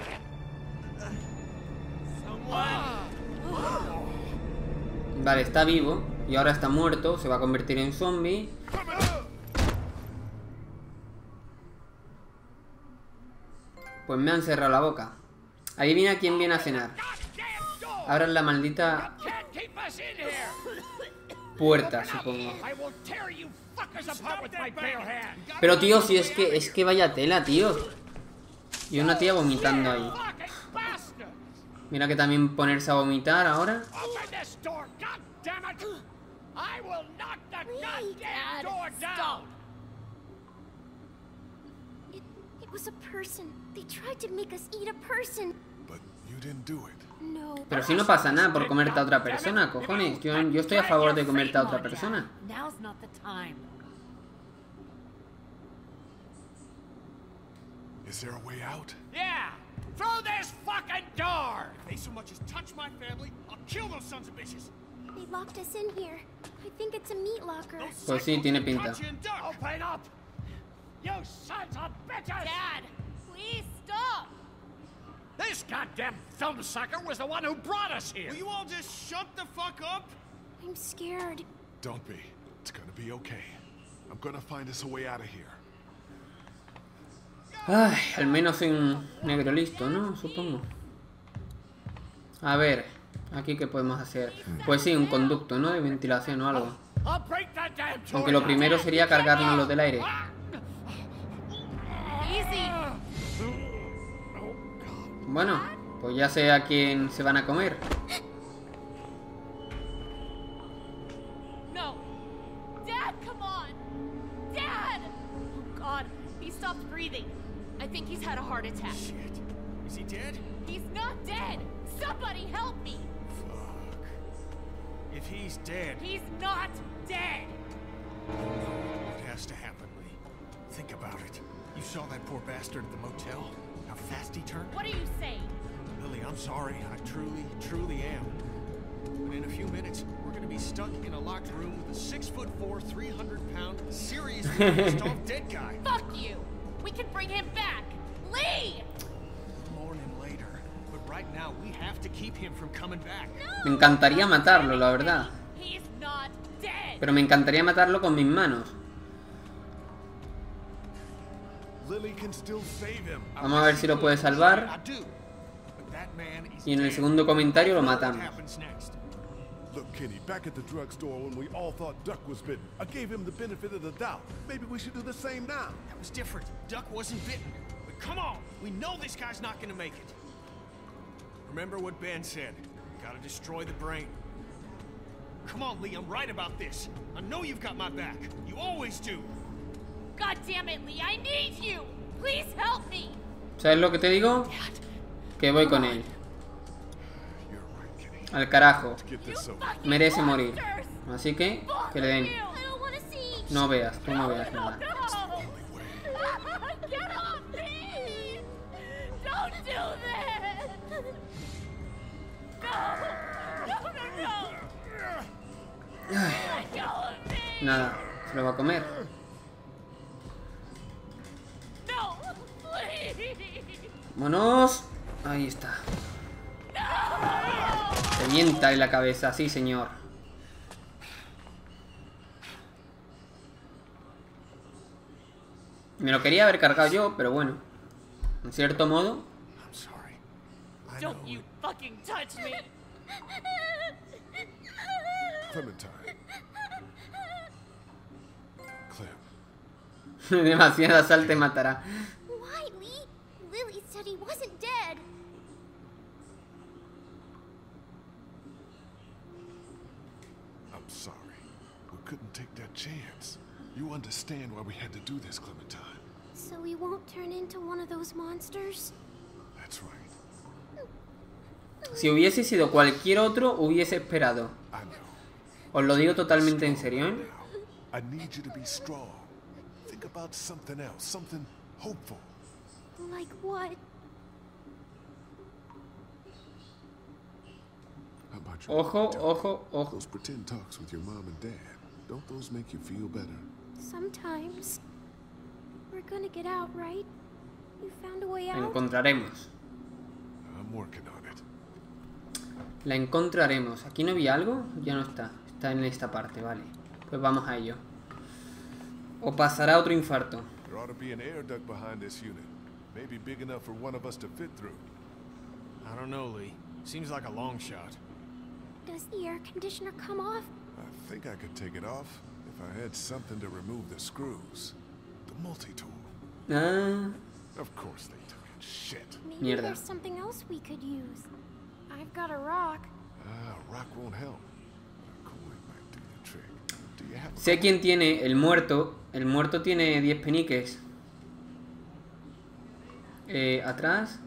Vale, está vivo y ahora está muerto, se va a convertir en zombie. Pues me han cerrado la boca. Adivina quién viene a cenar. Abran la maldita Can't keep us in here. puerta, supongo. I will tear you fuckers apart with my bare hand. Pero tío, si es que es que vaya tela, tío. Y una tía vomitando ahí. Fucking bastards. Mira que también ponerse a vomitar ahora. Open this door, God damn it! I will knock the goddamn door down. It, it was a person. They tried to make us eat a person. But you didn't do it. No. Pero si no pasa nada por comerte a otra persona, cojones. Yo, yo estoy a favor de comerte a otra persona. Now's not the time. Is there a way out? Yeah, through this fucking door. If they so much as touch my family, I'll kill those sons of bitches. They locked us in here. I think it's a meat locker. Pues sí, tiene pinta. Open up, you sons of bitches! Dad, please stop. This goddamn film sucker was the one who brought us here. Will you all just shut the fuck up? I'm scared. Don't be. It's gonna be okay. I'm gonna find us a way out of here. Ay, al menos soy un negro listo, ¿no? Supongo. A ver, aquí qué podemos hacer. Pues sí, un conducto, ¿no? De ventilación o algo. Aunque lo primero sería cargárnoslo del aire. Bueno, pues ya sé a quién se van a comer. No. Dad, come on. Dad! Oh God, he stopped breathing. I think he's had a heart attack. Shit. Is he dead? He's not dead. Somebody help me. Fuck. If he's dead, He's not dead. what has to happen, Lee? Think about it. You saw that poor bastard at the motel? How fast he turned? What are you saying? Lily, I'm sorry. I truly, truly am. But in a few minutes, we're gonna be stuck in a locked room with a six foot four, three hundred pound, seriously pissed off dead guy. Fuck you. We can bring him back. Lee! Morning later. But right now, we have to keep him from coming back. Me encantaría matarlo, la verdad. He's not dead. Pero me encantaría matarlo con mis manos. Lily can still save him. Vamos a ver si lo puede salvar. I do. But that man is Y en el dead. segundo comentario lo What matamos. happens next? Look, Kenny, back at the drugstore when we all thought Duck was bitten, I gave him the benefit of the doubt. Maybe we should do the same now. That was different. Duck wasn't bitten. But come on, we know this guy's not gonna make it. Remember what Ben said. Gotta destroy the brain. Come on, Lee, I'm right about this. I know you've got my back. You always do. God damn it, Lee. I need you. Please help me. ¿Sabes lo que te digo? Que voy con él. You're right, Kenny. Al carajo. Get this over. Merece morir. Así que, que le den. I don't want to see. No veas, tú no veas No, nada. no. Get off me. Don't do this. No. No, no, no. Let go of me. Nada, se lo va a comer. No, please. ¡Vámonos! Ahí está. Revienta en la cabeza, sí señor. Me lo quería haber cargado yo, pero bueno. En cierto modo. I'm sorry. I Don't know you fucking touch me. Clementine. Clem. Demasiada sal te matará. Why, Lee? Lily said he wasn't dead. I'm sorry. We couldn't take that chance. You understand why we had to do this, Clementine. So he won't turn into one of those monsters? That's right. Si hubiese sido cualquier otro, hubiese esperado. I know. Os lo digo totalmente en serio, ¿eh? Now, I need you to be strong. Think about something else, something hopeful. Like what? How about your Ojo, walkie-talkie? ojo, ojo. Those pretend talks with your mom and dad. Don't those make you feel better? Sometimes. We're gonna get out, right? You found a way La out? encontraremos. I'm working on it. La encontraremos. ¿Aquí no había algo? Ya no está. Está en esta parte, vale. Pues vamos a ello. O pasará otro infarto. There ought to be an air duct behind this unit. Maybe big enough for one of us to fit through. I don't know, Lee. Seems like a long shot. Does the air conditioner come off? I think I could take it off if I had something to remove the screws. The multi-tool. Ah, Of course they took it. Shit. Maybe Mierda. there's something else we could use. I've got a rock. Ah, rock won't help. A coin might do the trick. Do you have a sé quién tiene el muerto. El muerto tiene diez peniques. Eh, atrás.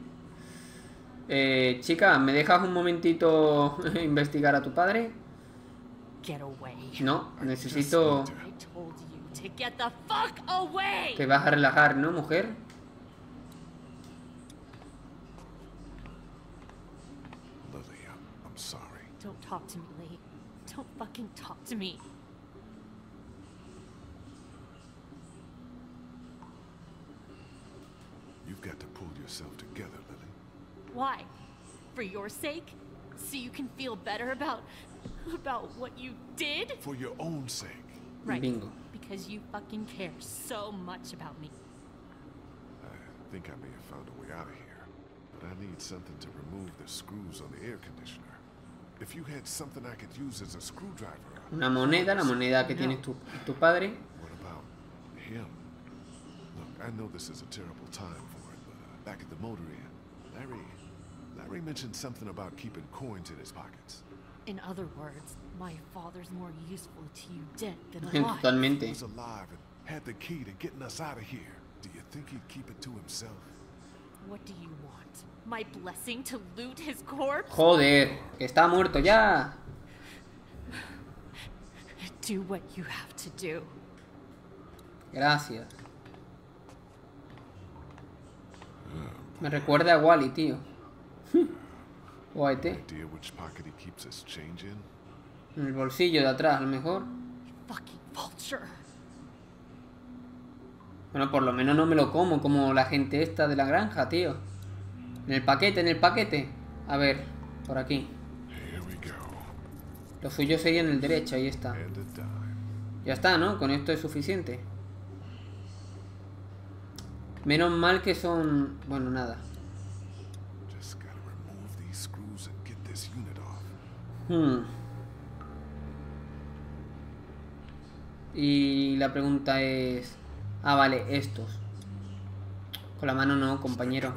Eh, chica, ¿me dejas un momentito investigar a tu padre? Get away. No, necesito... I told you to get the fuck away. Te vas a relajar, ¿no, mujer? Lily, I'm, I'm sorry. Don't talk to me, Lee. Don't fucking talk to me. You've got to pull yourself together, Lily. Why? For your sake? So you can feel better about... about what you did? For your own sake. Right. Bingo. Because you fucking care so much about me. I think I may have found a way out of here, but I need something to remove the screws on the air conditioner. If you had something I could use as a screwdriver. Una moneda, la moneda que tienes tu, tu padre. What about him? Look, I know this is a terrible time for it, but uh, back at the motor inn, Larry, Larry mentioned something about keeping coins in his pockets. In other words, my father's more useful to you dead than alive. Totalmente. He was alive and had the key to getting us out of here. Do you think he'd keep it to himself? What do you want? My blessing to loot his corpse? Joder, que está muerto ya. Do what you have to do. Gracias. Me recuerda a Wally, tío. O a E T. Idea which pocket he keeps his change in? En el bolsillo de atrás, a lo mejor. Fucking vulture. Bueno, por lo menos no me lo como como la gente esta de la granja, tío. En el paquete, en el paquete. A ver, por aquí. Lo suyo sería en el derecho, ahí está. Ya está, ¿no? Con esto es suficiente. Menos mal que son... Bueno, nada. Hmm. Y la pregunta es... Ah, vale, estos. Con la mano no, compañero.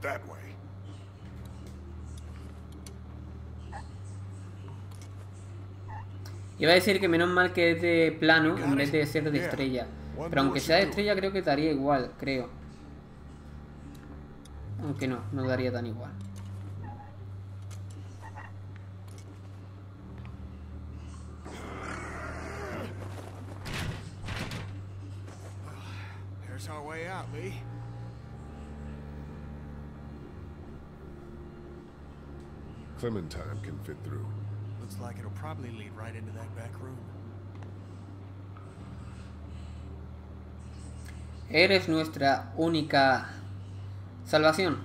Iba a decir que menos mal que es de plano en vez de ser de estrella. Pero aunque sea de estrella creo que daría igual, creo. Aunque no, no daría tan igual. There's our way out, Lee. Clementine can fit through. Looks like it'll probably lead right into that back room. Eres nuestra única salvación.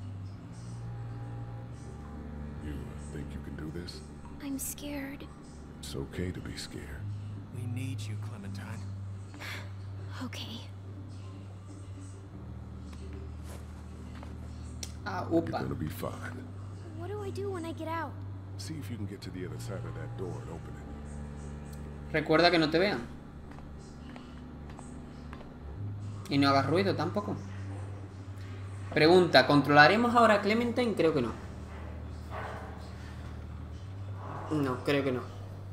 You uh, think you can do this? I'm scared. It's okay to be scared. We need you, Clementine. Okay. Ah, You're upa. gonna be fine. What do I do when I get out? See if you can get to the other side of that door and open it. Recuerda que no te vean. Y no hagas ruido tampoco. Pregunta, ¿controlaremos ahora a Clementine? Creo que no. No, creo que no.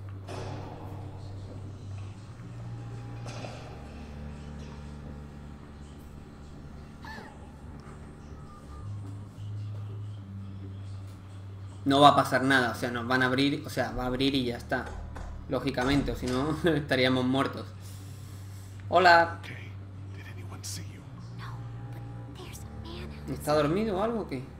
No va a pasar nada, o sea, nos van a abrir, o sea, va a abrir y ya está. Lógicamente, o si no, estaríamos muertos. Hola. ¿Está dormido o algo o qué?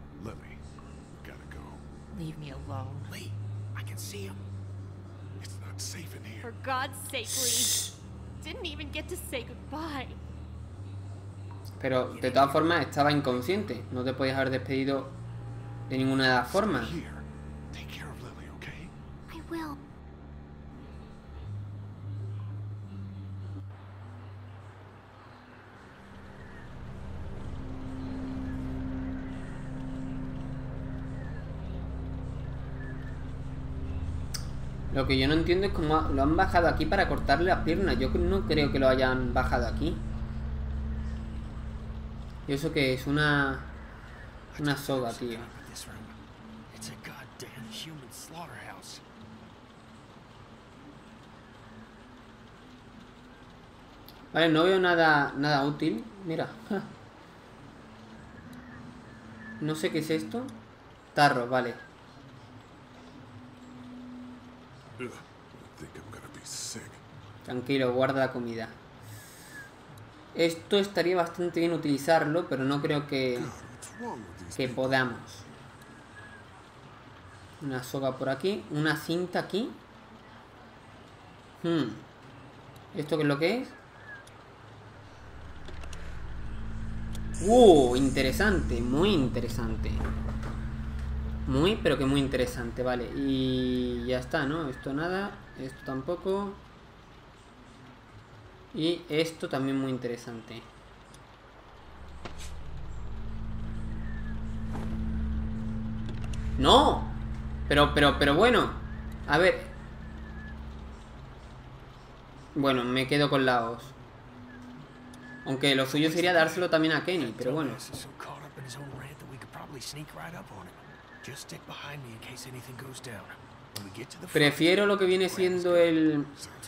Leave me alone. Lee, I can see him. It's not safe in here. For God's sake, Lee. Didn't even get to say goodbye. Pero de todas formas estaba inconsciente. No te podías haber despedido de ninguna forma. Take care of Lily, okay? I will. Lo que yo no entiendo es cómo lo han bajado aquí para cortarle las piernas. Yo no creo que lo hayan bajado aquí. ¿Y eso qué es? Una... Una soga, tío. It's a goddamn human slaughterhouse. Vale, no veo nada, nada útil. Mira. No sé qué es esto. Tarro, vale. Tranquilo, guarda la comida. Esto estaría bastante bien utilizarlo, pero no creo que, que podamos. Una soga por aquí. Una cinta aquí. Hmm. ¿Esto qué es lo que es? Uh, interesante, muy interesante. Muy, pero que muy interesante, vale. Y ya está, ¿no? Esto nada, esto tampoco. Y esto también muy interesante. ¡No! Pero, pero, pero bueno. A ver. Bueno, me quedo con Laos. Aunque lo suyo sería dárselo también a Kenny, pero bueno. Prefiero lo que viene siendo el...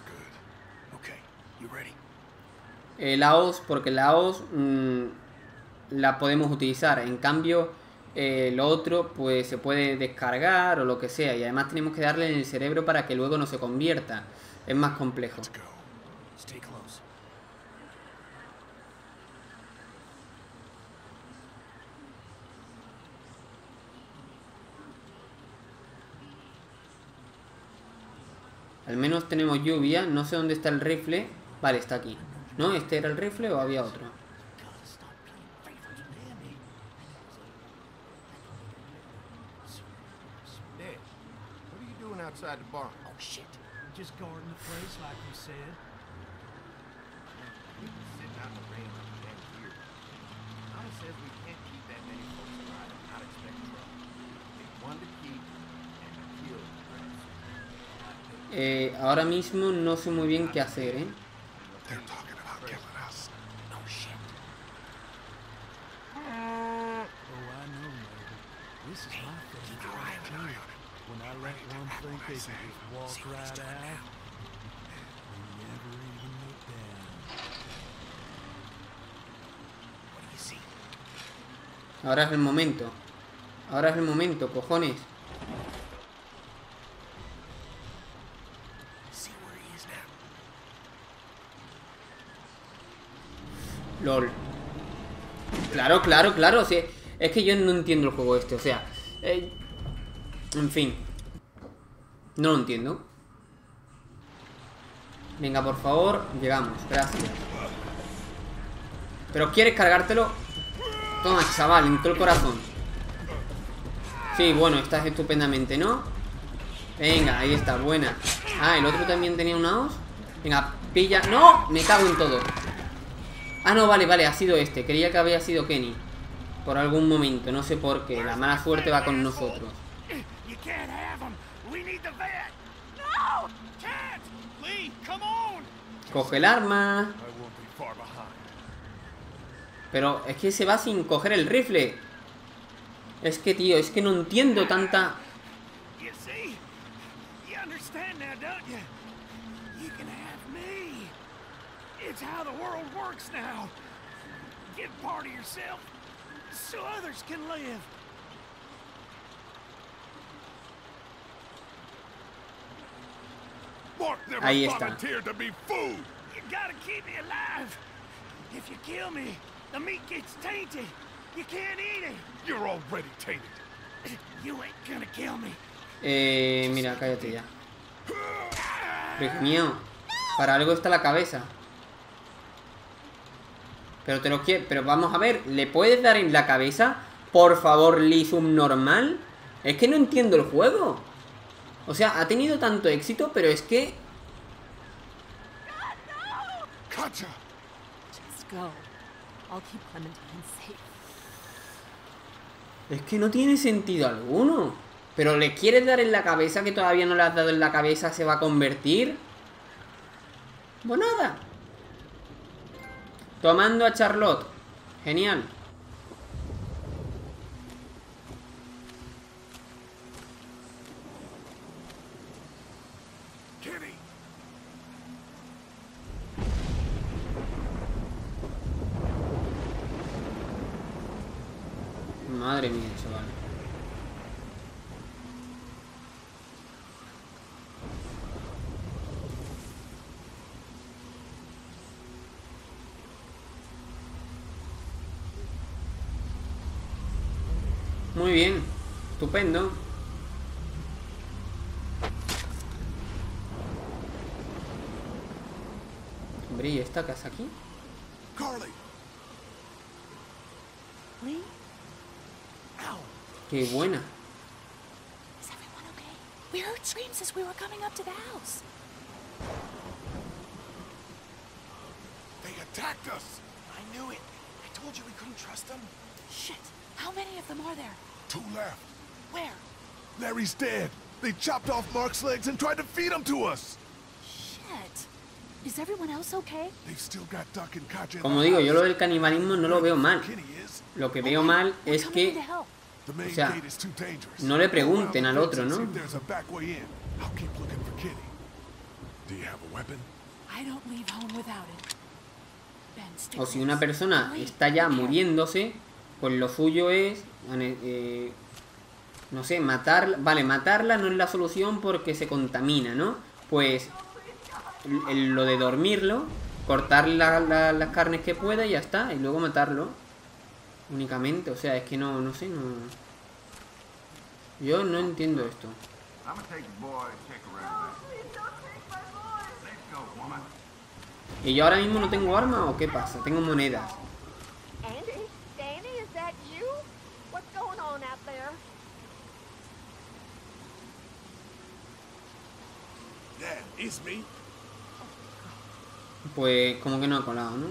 el Laos, porque Laos mmm, la podemos utilizar. En cambio, eh, lo otro pues se puede descargar o lo que sea. Y además tenemos que darle en el cerebro para que luego no se convierta. Es más complejo. Al menos tenemos lluvia. No sé dónde está el rifle. Vale, está aquí. ¿No? ¿Este era el rifle o había otro? Eh, ahora mismo no sé muy bien qué hacer, ¿eh? Ahora es el momento. Ahora es el momento, cojones. LOL. Claro, claro, claro. Sí, es que yo no entiendo el juego este. O sea, eh, en fin. No lo entiendo. Venga, por favor. Llegamos, gracias. ¿Pero quieres cargártelo? Toma, chaval, en todo el corazón. Sí, bueno, estás estupendamente, ¿no? Venga, ahí está, buena. Ah, el otro también tenía una hoz. Venga, pilla. ¡No! Me cago en todo. Ah, no, vale, vale, ha sido este. Creía que había sido Kenny. Por algún momento, no sé por qué. La mala suerte va con nosotros. Coge el arma. Pero es que se va sin coger el rifle. Es que, tío, es que no entiendo tanta... Ahí está. The meat gets tainted. You can't eat it. You're already tainted. You ain't gonna kill me. Eh, mira, cállate ya. Dios mío, para algo está la cabeza. Pero te lo quiero. Pero vamos a ver, ¿le puedes dar en la cabeza? Por favor, Lee subnormal. Es que no entiendo el juego. O sea, ha tenido tanto éxito, pero es que... Just go. I'll keep Clementine safe. Es que no tiene sentido alguno. Pero le quieres dar en la cabeza, que todavía no le has dado en la cabeza, se va a convertir. Pues nada. Tomando a Charlotte. Genial. Madre mía, chaval. Muy bien. Estupendo. Hombre, ¿y esta casa aquí? Carly. Lee? Qué buena. We heard screams as we were coming up to the house. They attacked us. I knew it. I told you we couldn't trust them. Shit. How many of them are there? Two left. Where? Larry's dead. They chopped off Mark's legs and tried to feed him to us. Shit. Is everyone else okay? They've still got Duck and Katjaa. Como digo, yo lo del canibalismo no lo veo mal. Lo que veo mal es que, o sea, no le pregunten al otro, ¿no? O si una persona está ya muriéndose, pues lo suyo es, eh, no sé, matarla. Vale, matarla no es la solución porque se contamina, ¿no? Pues el, lo de dormirlo, cortar la, la, las carnes que pueda y ya está, y luego matarlo únicamente. O sea, es que no, no sé, no... Yo no entiendo esto. ¿Y yo ahora mismo no tengo arma o qué pasa? Tengo monedas. Andy, Danny, is that you? What's going on out there? Yeah, it's me. Pues como que no ha colado, ¿no?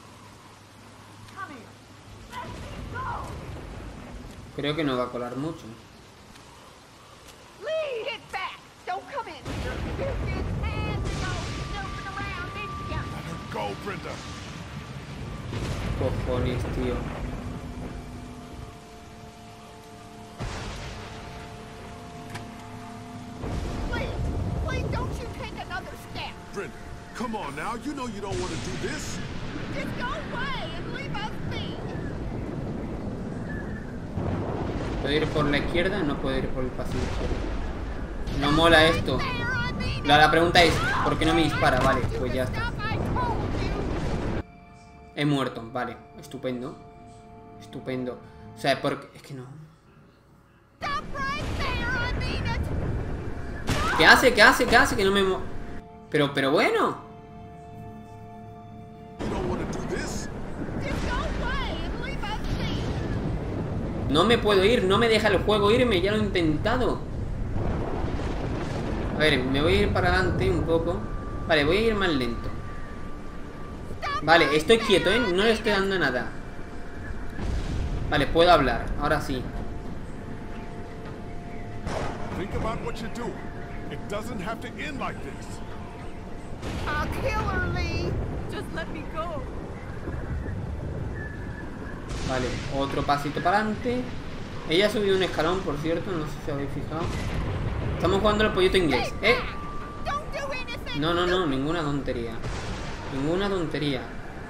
Creo que no va a colar mucho. Lee, hit back! Don't come in here. This is hands ago snooping around, didn't ya? Let her go, Brenda. Cojones, tío. Please, please don't you take another step. Brenda, come on now. You know you don't want to do this. Just go away and leave us be. ¿Puedo ir por la izquierda? No puedo ir por el pasillo izquierdo. No mola esto. La, la pregunta es, ¿por qué no me dispara? Vale, pues ya está. He muerto, vale. Estupendo. Estupendo. O sea, porque... Es que no. ¿Qué hace? ¿Qué hace? ¿Qué hace? Que no me... Mo... Pero, pero bueno. No me puedo ir, no me deja el juego irme, ya lo he intentado. A ver, me voy a ir para adelante un poco. Vale, voy a ir más lento. Vale, estoy quieto, ¿eh? No le estoy dando nada. Vale, puedo hablar, ahora sí. Think about what you're doing. It doesn't have to end like this. I'll kill her, Lee. Just let me go. Vale, otro pasito para adelante. Ella ha subido un escalón, por cierto, no sé si habéis fijado. Estamos jugando al pollito inglés, ¿eh? No, no, no, ninguna tontería. Ninguna tontería.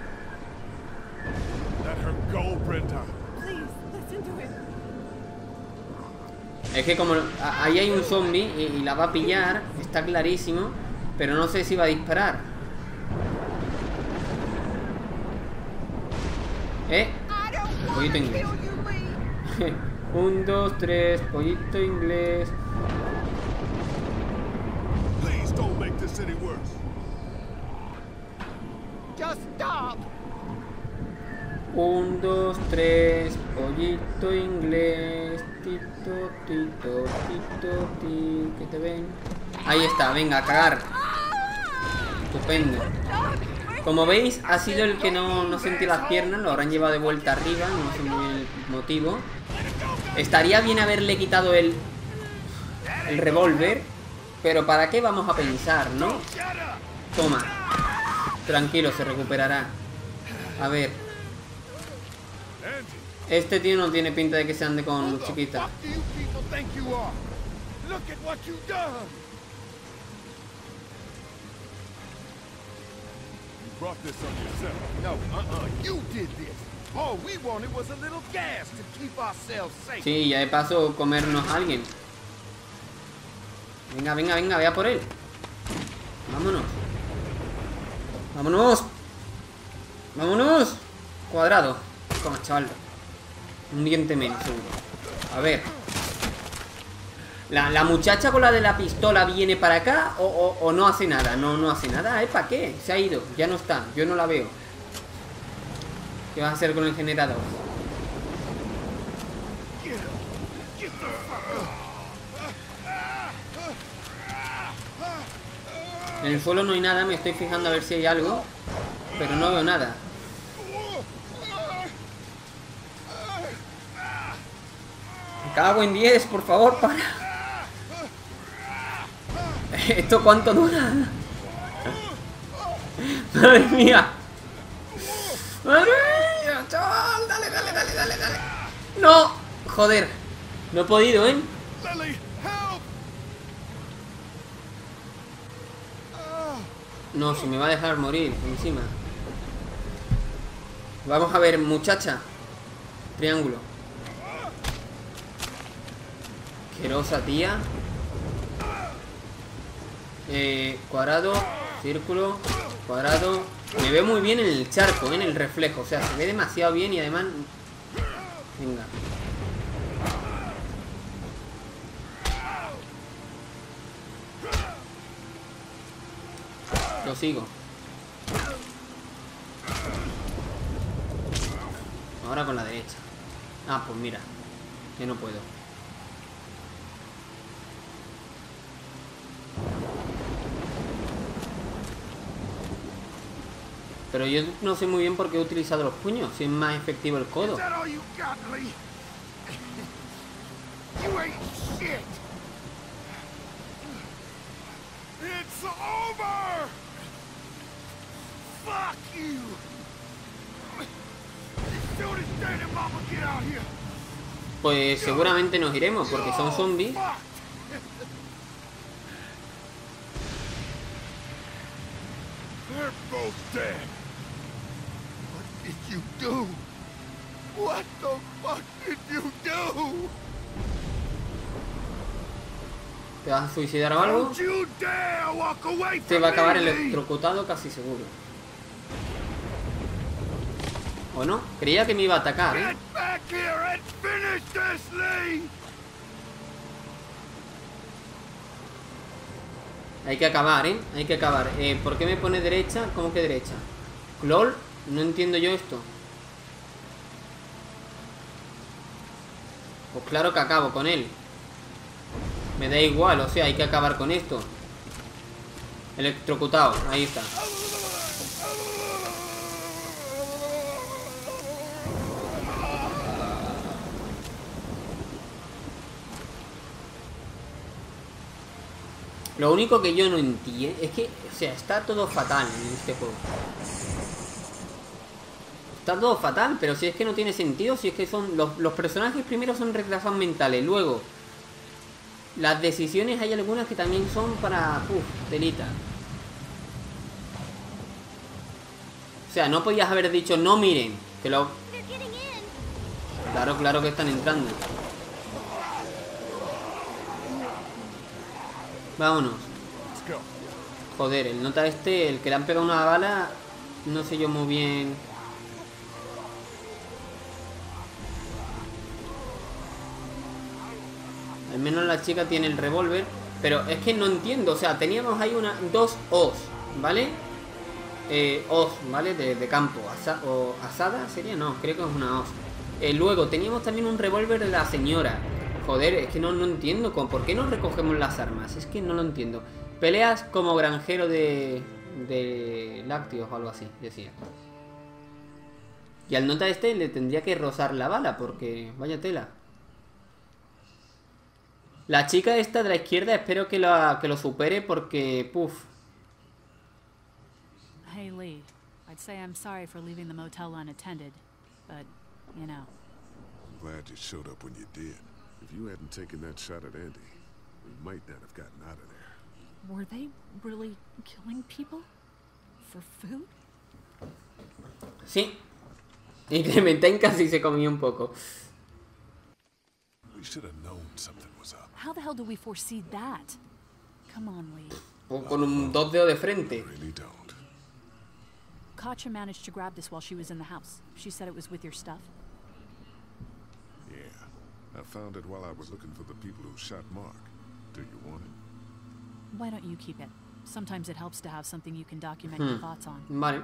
Es que como ahí hay un zombie y, y la va a pillar, está clarísimo, pero no sé si va a disparar. ¿Eh? Pollito inglés. Un, dos, tres, pollito inglés. Please don't make this any worse. Just stop. Un, dos, tres, pollito inglés. Tito, tito, tito, ti. Que te ven. Ahí está, venga, a cagar. Estupendo. Como veis, ha sido el que no, no sentí las piernas. Lo habrán llevado de vuelta arriba. No sé muy bien el motivo. Estaría bien haberle quitado el El revólver. Pero ¿para qué vamos a pensar, no? Toma. Tranquilo, se recuperará. A ver. Este tío no tiene pinta de que se ande con chiquita. Brought this on yourself. No, uh-uh, you did this. All we wanted was a little gas to keep ourselves safe. Sí, ya de paso comernos a alguien. Venga, venga, venga, vea por él. Vámonos. Vámonos. Vámonos. Cuadrado. Toma, chaval. Un diente menos, seguro. A ver. La, la muchacha con la de la pistola viene para acá o, o, o no hace nada. No, no hace nada. ¿Eh? ¿Para qué? Se ha ido. Ya no está. Yo no la veo. ¿Qué vas a hacer con el generador? En el suelo no hay nada, me estoy fijando a ver si hay algo, pero no veo nada. Me cago en diez, por favor, para. ¿Esto cuánto dura? Madre mía. Madre mía, chaval, dale, dale, dale, dale, dale. No, joder, no he podido, ¿eh? No, si me va a dejar morir encima. Vamos a ver, muchacha. Triángulo. Asquerosa, tía. Eh, cuadrado, círculo, cuadrado. Me veo muy bien en el charco, ¿eh? En el reflejo. O sea, se ve demasiado bien y además... Venga. Lo sigo. Ahora con la derecha. Ah, pues mira. Que no puedo. Pero yo no sé muy bien por qué he utilizado los puños. Si es más efectivo el codo. It's over! Fuck you! As soon as Dad and Mama get out here. Pues seguramente nos iremos porque son zombies. They're both dead. What did you do? What the fuck did you do? ¿Te vas a suicidar o algo? Te va a acabar electrocutado casi seguro. ¿O no? Creía que me iba a atacar, ¿eh? Hay que acabar, ¿eh? Hay que acabar. Eh, ¿Por qué me pone derecha? ¿Cómo que derecha? ¿Clol? No entiendo yo esto. Pues claro que acabo con él. Me da igual, o sea, hay que acabar con esto. Electrocutado, ahí está. Lo único que yo no entiendo es que, o sea, está todo fatal en este juego. Está todo fatal, pero si es que no tiene sentido, si es que son... Los, los personajes primero son retrasados mentales, luego... Las decisiones hay algunas que también son para... Uf, delita. O sea, no podías haber dicho, no miren, que lo... Claro, claro que están entrando. Vámonos. Joder, el nota este, el que le han pegado una bala, no sé yo muy bien... Al menos la chica tiene el revólver. Pero es que no entiendo. O sea, teníamos ahí una dos O's, ¿vale? Eh, O's, ¿vale? De, de campo. Asa, o asada sería, no, creo que es una O's. Eh, luego teníamos también un revólver de la señora. Joder, es que no, no entiendo con, ¿por qué no recogemos las armas? Es que no lo entiendo. Peleas como granjero de... De lácteos o algo así, decía. Y al nota este le tendría que rozar la bala, porque vaya tela. La chica esta de la izquierda espero que, la, que lo supere porque, puf. Hey Lee, I'd say I'm sorry for leaving the motel unattended, but, you know. I'm glad you showed up when you did. If you hadn't taken that shot at Andy, we might not have gotten out of there. Were they really killing people? For food? Sí. Y Clementine casi se comió un poco. We should have known something was up. How the hell do we foresee that? Come on, Lee. O con un dos dedos de frente. Really don't. Katja managed to grab this while she was in the house. She said it was with your stuff. Yeah. I found it while I was looking for the people who shot Mark. Do you want it? Why don't you keep it? Sometimes it helps to have something you can document hmm. your thoughts on. Vale.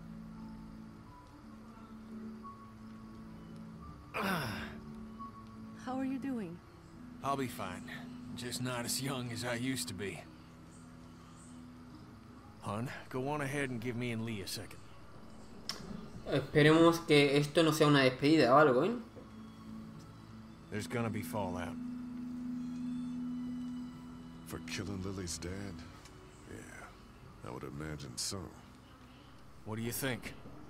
How are you doing? I'll be fine. Just not as young as I used to be. Hun, go on ahead and give me and Lee a second. Esperemos que esto no sea una despedida o algo, ¿eh? There's gonna be fallout. For killing Lily's dad? Yeah, I would imagine so. What do you think?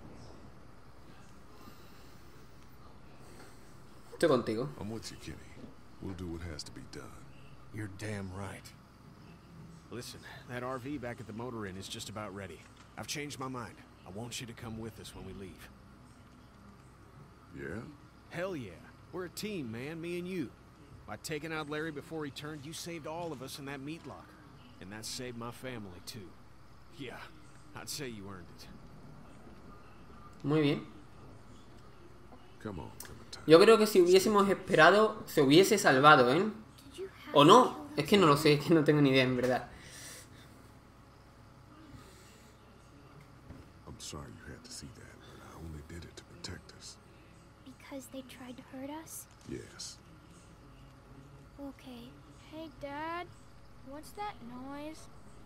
Estoy contigo. I'm with you, Kenny. We'll do what has to be done. You're damn right. Listen, that R V back at the motor inn is just about ready. I've changed my mind. I want you to come with us when we leave. Yeah? Hell yeah. We're a team, man, me and you. By taking out Larry before he turned, you saved all of us in that meat locker. And that saved my family, too. Yeah, I'd say you earned it. Muy bien. Come on, Clementine. Yo creo que si hubiésemos esperado, se hubiese salvado, ¿eh? O no, es que no lo sé, es que no tengo ni idea, en verdad. I'm sorry you had to see that, but I only did it to protect us. Because they tried to hurt us? Yes. Okay. Hey, Dad. What's that noise?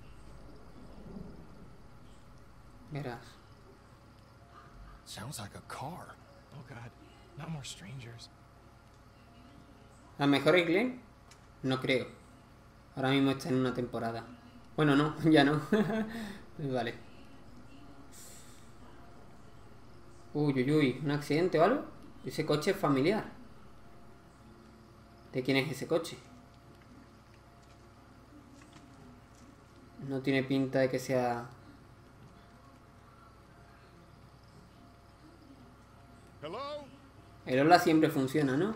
Verás. Sounds like a car. Oh God, not more strangers. ¿La mejor es Glenn? No creo. Ahora mismo está en una temporada. Bueno, no, ya no. Pues vale. Uy, uy, uy. ¿Un accidente o algo? Ese coche es familiar. ¿De quién es ese coche? No tiene pinta de que sea... Hello? El hola siempre funciona, ¿no?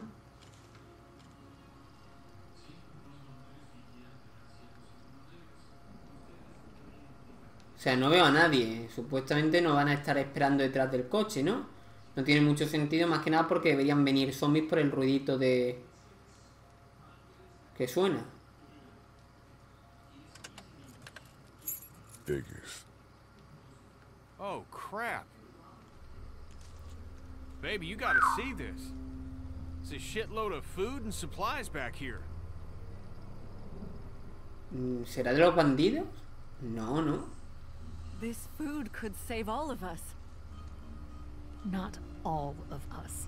O sea, no veo a nadie. Supuestamente no van a estar esperando detrás del coche, ¿no? No tiene mucho sentido, más que nada porque deberían venir zombies por el ruidito de... que suena. Figures. Oh, crap. Baby, you gotta see this. It's a shitload of food and supplies back here. ¿Será de los bandidos? No, no. This food could save all of us. Not all of us.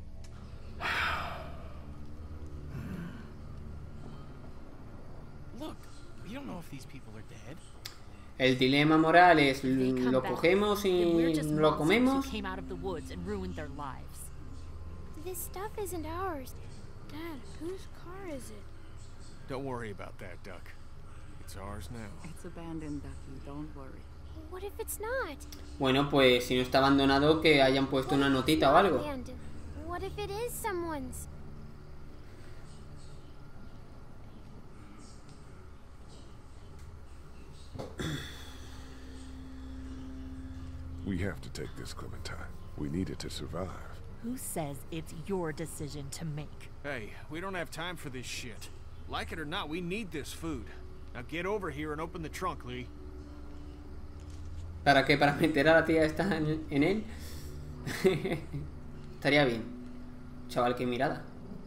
Look, we don't know if these people are dead. El dilema moral es, ¿lo cogemos y lo comemos? Came out of the woods and ruined their lives. This stuff isn't ours. Dad, whose car is it? Don't worry about that, Duck. It's ours now. It's abandoned, Ducky. Don't worry. What if it's not? Bueno, pues si no está abandonado, que hayan puesto una notita o algo. What if it is someone's? We have to take this, Clementine. We need it to survive. Who says it's your decision to make? Hey, we don't have time for this shit. Like it or not, we need this food. Now get over here and open the trunk, Lee. ¿Para qué? ¿Para meter a la tía esta en, en él? Estaría bien. Chaval, qué mirada.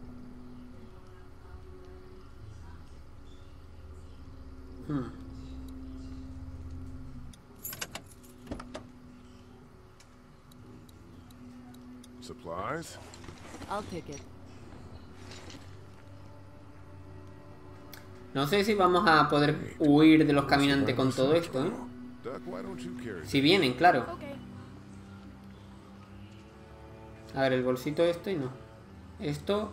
Hmm. Supplies? I'll take it. No sé si vamos a poder huir de los caminantes con todo esto, ¿eh? Si vienen, claro. A ver, el bolsito esto y no. Esto...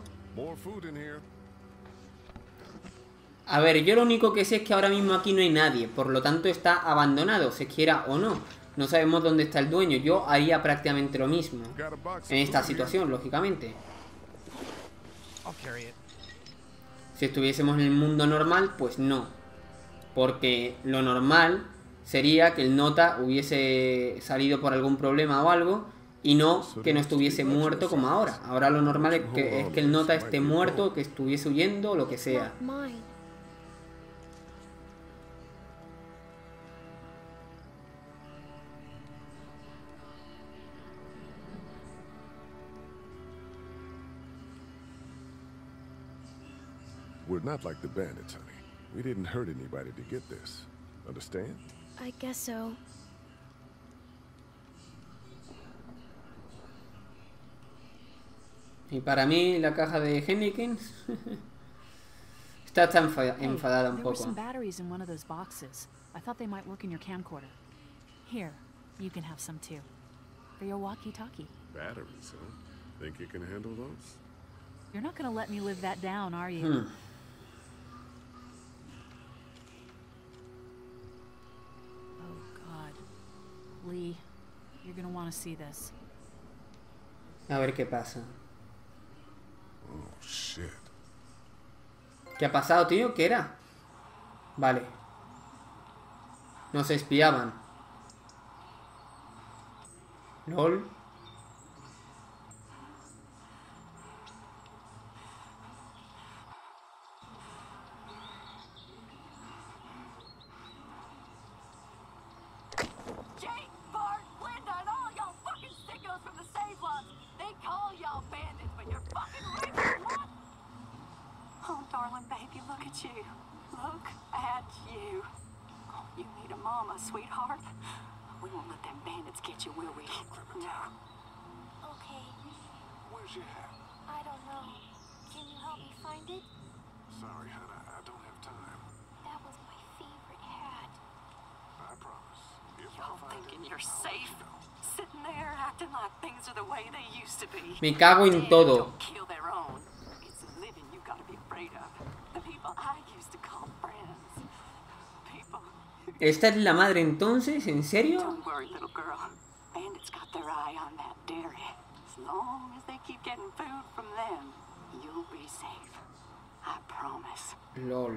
A ver, yo lo único que sé es que ahora mismo aquí no hay nadie. Por lo tanto está abandonado, se quiera o no. No sabemos dónde está el dueño. Yo haría prácticamente lo mismo. En esta situación, lógicamente. Si estuviésemos en el mundo normal, pues no. Porque lo normal sería que el nota hubiese salido por algún problema o algo y no que no estuviese muerto como ahora. Ahora lo normal es que, es que el nota esté muerto, que estuviese huyendo o lo que sea. We're not like the bandits, honey. We didn't hurt anybody to get this. Understand? I guess so. Y para mí la caja de Hennekins está tan enfa- Hey, enfadada un there were poco. some batteries in one of those boxes. I thought they might work in your camcorder. Here, you can have some too. For your walkie-talkie. Batteries, huh? Think you can handle those? You're not gonna let me live that down, are you? Hmm. Oh, God. Lee, you're gonna want to see this. A ver qué pasa. Oh, shit. ¿Qué ha pasado, tío? ¿Qué era? Vale. Nos espiaban. LOL. Jake, Bart, Linda, and all y'all fucking sickos from the Save Lots. They call y'all bandits, but you're fucking racist, what? Oh, darling baby, look at you. Look at you. Oh, you need a mama, sweetheart. We won't let them bandits get you, will we? No. Okay, Where's your hat? I don't know. Can you help me find it? Sorry, Hannah, I don't have time. That was my favorite hat. I promise. If I Y'all find thinking it, you're I'll safe? let you know. Sitting there acting like things are the way they used to be. Me cago en Dead todo. don't kill their own. It's the living you gotta be afraid of. The people I used to call friends. People. ¿Esta es la madre entonces? ¿En serio? Don't worry, little girl. Bandits got their eye on that dairy. As long as they keep getting food from them, you'll be safe. I promise. LOL.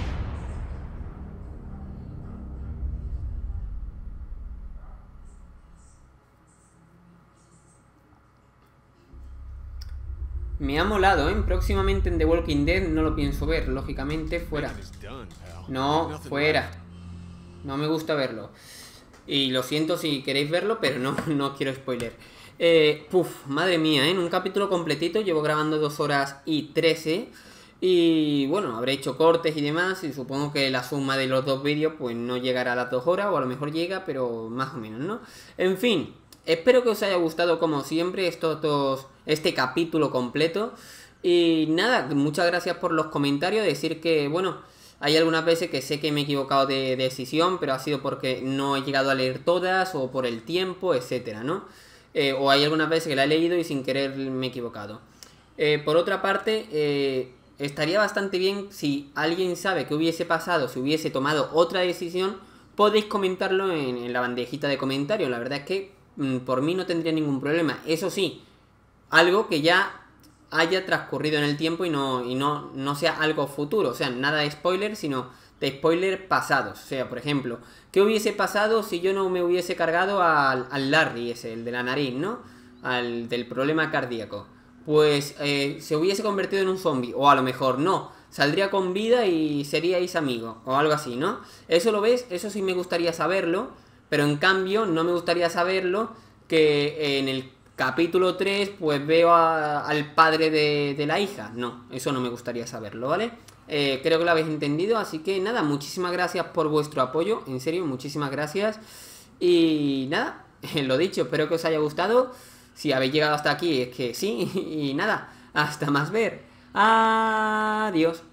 Me ha molado, ¿eh? Próximamente en The Walking Dead no lo pienso ver, lógicamente fuera. No, fuera. No me gusta verlo. Y lo siento si queréis verlo, pero no, no quiero spoiler. Eh, puf, madre mía, ¿eh? En un capítulo completito llevo grabando dos horas y trece. Y bueno, habré hecho cortes y demás. Y supongo que la suma de los dos vídeos pues no llegará a las dos horas. O a lo mejor llega, pero más o menos, ¿no? En fin, espero que os haya gustado como siempre estos dos, este capítulo completo. Y nada, muchas gracias por los comentarios. Decir que, bueno, hay algunas veces que sé que me he equivocado de decisión, pero ha sido porque no he llegado a leer todas o por el tiempo, etcétera, ¿no? Eh, o hay algunas veces que la he leído y sin querer me he equivocado. Eh, por otra parte, eh, estaría bastante bien si alguien sabe qué hubiese pasado, si hubiese tomado otra decisión, podéis comentarlo en, en la bandejita de comentarios. La verdad es que mm, por mí no tendría ningún problema. Eso sí, algo que ya haya transcurrido en el tiempo y no, y no, no sea algo futuro. O sea, nada de spoiler, sino de spoiler pasados. O sea, por ejemplo, ¿qué hubiese pasado si yo no me hubiese cargado al, al Larry ese, el de la nariz, ¿no? Al del problema cardíaco. Pues eh, se hubiese convertido en un zombie. O a lo mejor no. Saldría con vida y seríais amigos. O algo así, ¿no? Eso lo ves, eso sí me gustaría saberlo. Pero en cambio no me gustaría saberlo que en el capítulo tres pues veo a, al padre de, de la hija. No, eso no me gustaría saberlo, ¿vale? Eh, creo que lo habéis entendido, así que nada, muchísimas gracias por vuestro apoyo, en serio, muchísimas gracias. Y nada, lo dicho, espero que os haya gustado. Si habéis llegado hasta aquí es que sí, y nada, hasta más ver. Adiós.